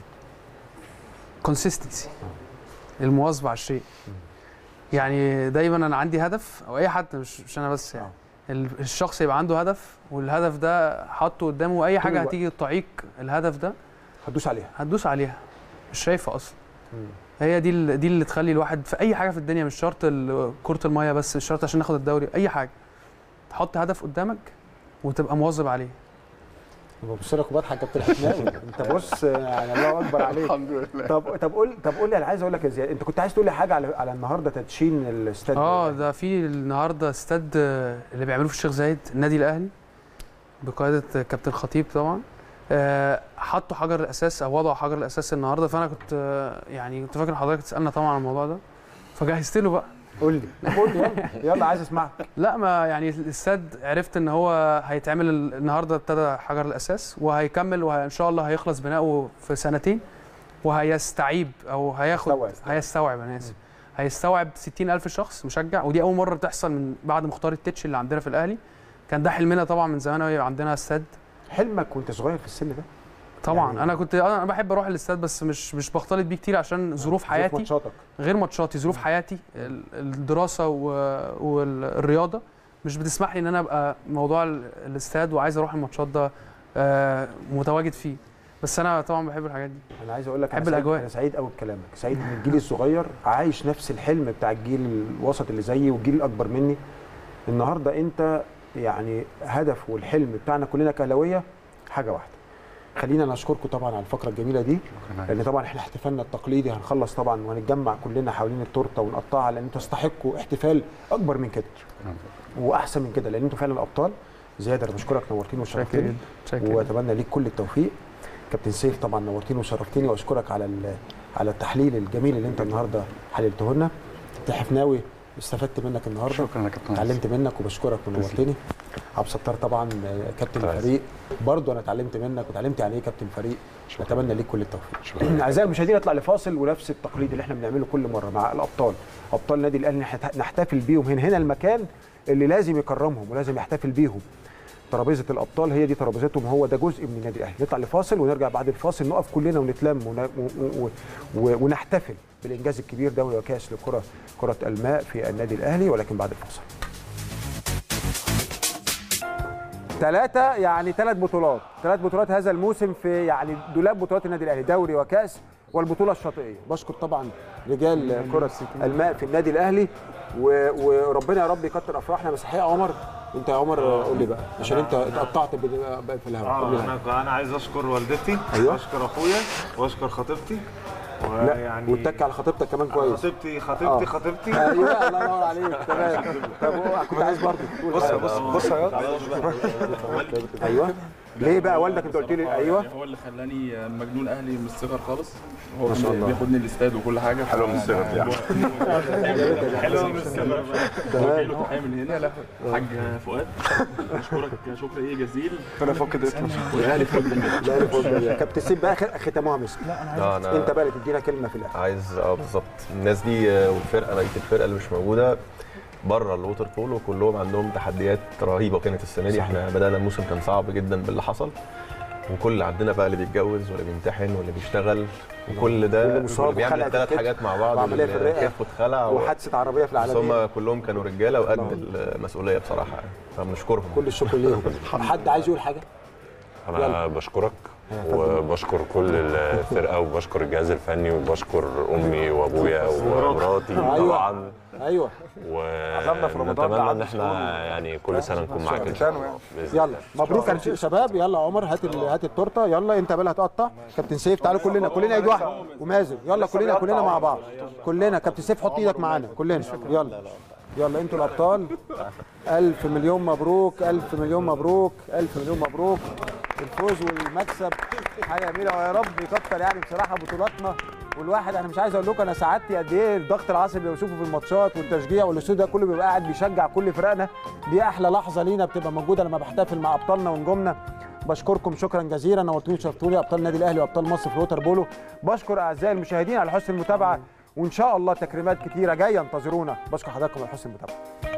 كونسيستنسي، المواظبه على الشيء. يعني دايما انا عندي هدف، او اي حد مش انا بس، يعني الشخص يبقى عنده هدف، والهدف ده حاطه قدامه، اي حاجه هتيجي تعيق الهدف ده هتدوس عليها، مش شايفه اصلا. هي دي اللي تخلي الواحد في اي حاجه في الدنيا، مش شرط كره الميه بس، مش شرط عشان ناخد الدوري، اي حاجه تحط هدف قدامك وتبقى مواظب عليه. ببص لك وبضحك يا كابتن حسناوي، انت بص يعني الله اكبر عليك. الحمد لله. طب قول لي، انا عايز اقول لك يا زياد، انت كنت عايز تقول لي حاجه على النهارده تدشين الاستاد. ده في النهارده استاد اللي بيعملوه في الشيخ زايد، النادي الاهلي بقياده كابتن خطيب طبعا، حطوا حجر الاساس او وضعوا حجر الاساس النهارده. فانا كنت كنت فاكر حضرتك تسالنا طبعا عن الموضوع ده، فجهزت له بقى. قول لي يلا عايز اسمعك. لا، ما يعني الاستاد عرفت ان هو هيتعمل النهارده، ابتدى حجر الاساس وهيكمل، وان شاء الله هيخلص بناؤه في 2 سنين، وهيستوعب او هيستوعب انا اسف، هيستوعب 60,000 شخص مشجع، ودي اول مره تحصل من بعد مختار التتش اللي عندنا في الاهلي. كان ده حلمنا طبعا من زمان قوي عندنا استاد. حلمك وانت صغير في السن ده؟ طبعا يعني انا بحب اروح الاستاد، بس مش بختلط بيه كتير عشان ظروف حياتي، ماتشاتك غير ماتشاتي، ظروف حياتي، الدراسه والرياضه مش بتسمح لي ان انا ابقى موضوع الاستاد وعايز اروح الماتشات ده متواجد فيه. بس انا طبعا بحب الحاجات دي. انا عايز اقول لك بحب الاجواء. انا سعيد قوي بكلامك، سعيد ان الجيل الصغير عايش نفس الحلم بتاع الجيل الوسط اللي زيي والجيل الاكبر مني. النهارده انت يعني هدف والحلم بتاعنا كلنا كاهلاويه حاجه واحده. خلينا نشكركم طبعا على الفقره الجميله دي، لان طبعا احنا احتفالنا التقليدي هنخلص طبعا وهنتجمع كلنا حوالين التورته ونقطعها، لان انتوا تستحقوا احتفال اكبر من كده واحسن من كده، لان انتوا فعلا الابطال. زياد انا بشكرك، نورتيني وشرفتني، واتمنى ليك كل التوفيق. كابتن سيف طبعا نورتيني وشرفتني، واشكرك على التحليل الجميل اللي انت النهارده حللته لنا. كابتن حفناوي استفدت منك النهارده، شكرا يا كابتن، اتعلمت منك وبشكرك ونورتني. عبد الستار طبعا كابتن الفريق، برضه انا اتعلمت منك واتعلمت يعني ايه كابتن فريق. اتمنى ليك كل التوفيق. اعزائي المشاهدين، نطلع لفاصل، ونفس التقليد اللي احنا بنعمله كل مره مع الابطال، ابطال النادي الاهلي، نحتفل بيهم هنا المكان اللي لازم يكرمهم ولازم يحتفل بيهم. ترابيزه الابطال هي دي ترابيزتهم، هو ده جزء من النادي الاهلي. نطلع لفاصل ونرجع بعد الفاصل نقف كلنا ونتلم ونحتفل بالانجاز الكبير، دوري وكاس كره الماء في النادي الاهلي، ولكن بعد الفاصل. 3 بطولات، 3 بطولات هذا الموسم في يعني دولاب بطولات النادي الاهلي، دوري وكاس والبطوله الشاطئيه. بشكر طبعا رجال كره الماء في النادي الاهلي، وربنا يا رب يكتر افراحنا. مسيحيه عمر، انت يا عمر قول لي بقى، عشان انت اتقطعت في الهواء. انا عايز اشكر والدتي، واشكر اخويا، واشكر خطيبتي، ويعني واتك على خطيبتك كمان كويس. خطيبتي ايوه الله ينور عليك. تمام. طب كنت عايز برضه بص ايوه ليه بقى والدك؟ انت قلت لي ايوه هو اللي خلاني مجنون اهلي من الصغر خالص، هو اللي بياخدني الاستاد وكل حاجه. حلو من الصغر يعني، حلو من الصغر. تمام. تحيه من هنا لحاج فؤاد، اشكرك شكر جزيل. انا فاقد اسمك والاهلي فوق. كابتن سيب بقى ختموها مسك. انت بقى اللي تدينا كلمه في الاخر. عايز بالظبط الناس دي والفرقه، بقيه الفرقه اللي مش موجوده بره الووتر بولو كلهم عندهم تحديات رهيبه كانت السنه دي. احنا بدانا الموسم كان صعب جدا باللي حصل، وكل عندنا بقى اللي بيتجوز ولا بيمتحن ولا بيشتغل، وكل ده اللي بيعمل 3 حاجات مع بعض، وعمليه في الرئه واتخلع وحادثه عربيه في العالمين. هم كلهم كانوا رجاله وقد المسؤوليه بصراحه، فبنشكرهم كل الشكر ليهم. حد عايز يقول حاجه؟ انا بشكرك وبشكر كل الفرقه، وبشكر الجهاز الفني، وبشكر امي وابويا ومراتي طبعا. ايوه ونتمنى ان احنا يعني كل سنه نكون معاك ان شاء الله. يلا مبروك يا شباب. يلا عمر هات التورته. يلا انت بقى اللي هتقطع. كابتن سيف تعالوا كلنا يجي واحد، ومازن يلا كلنا مع بعض كلنا. كابتن سيف حط ايدك معانا كلنا. يلا انتوا الابطال. 1000 مليون مبروك، 1000 مليون مبروك، 1000 مليون مبروك. الفوز والمكسب حاجه جميله، ويا رب يكتر يعني بصراحه بطولاتنا والواحد انا مش عايز اقول لكم انا سعادتي قد ايه الضغط العصبي اللي بشوفه في الماتشات والتشجيع والاستوديو ده كله بيبقى قاعد بيشجع كل فرقنا. دي احلى لحظه لينا بتبقى موجوده لما بحتفل مع ابطالنا ونجومنا. بشكركم شكرا جزيلا، نورتوني وشرفتوني ابطال النادي الاهلي وابطال مصر في الوتر بولو. بشكر اعزائي المشاهدين على حسن المتابعه، وان شاء الله تكريمات كتيره جايه انتظرونا. بشكر حضراتكم على حسن المتابعه.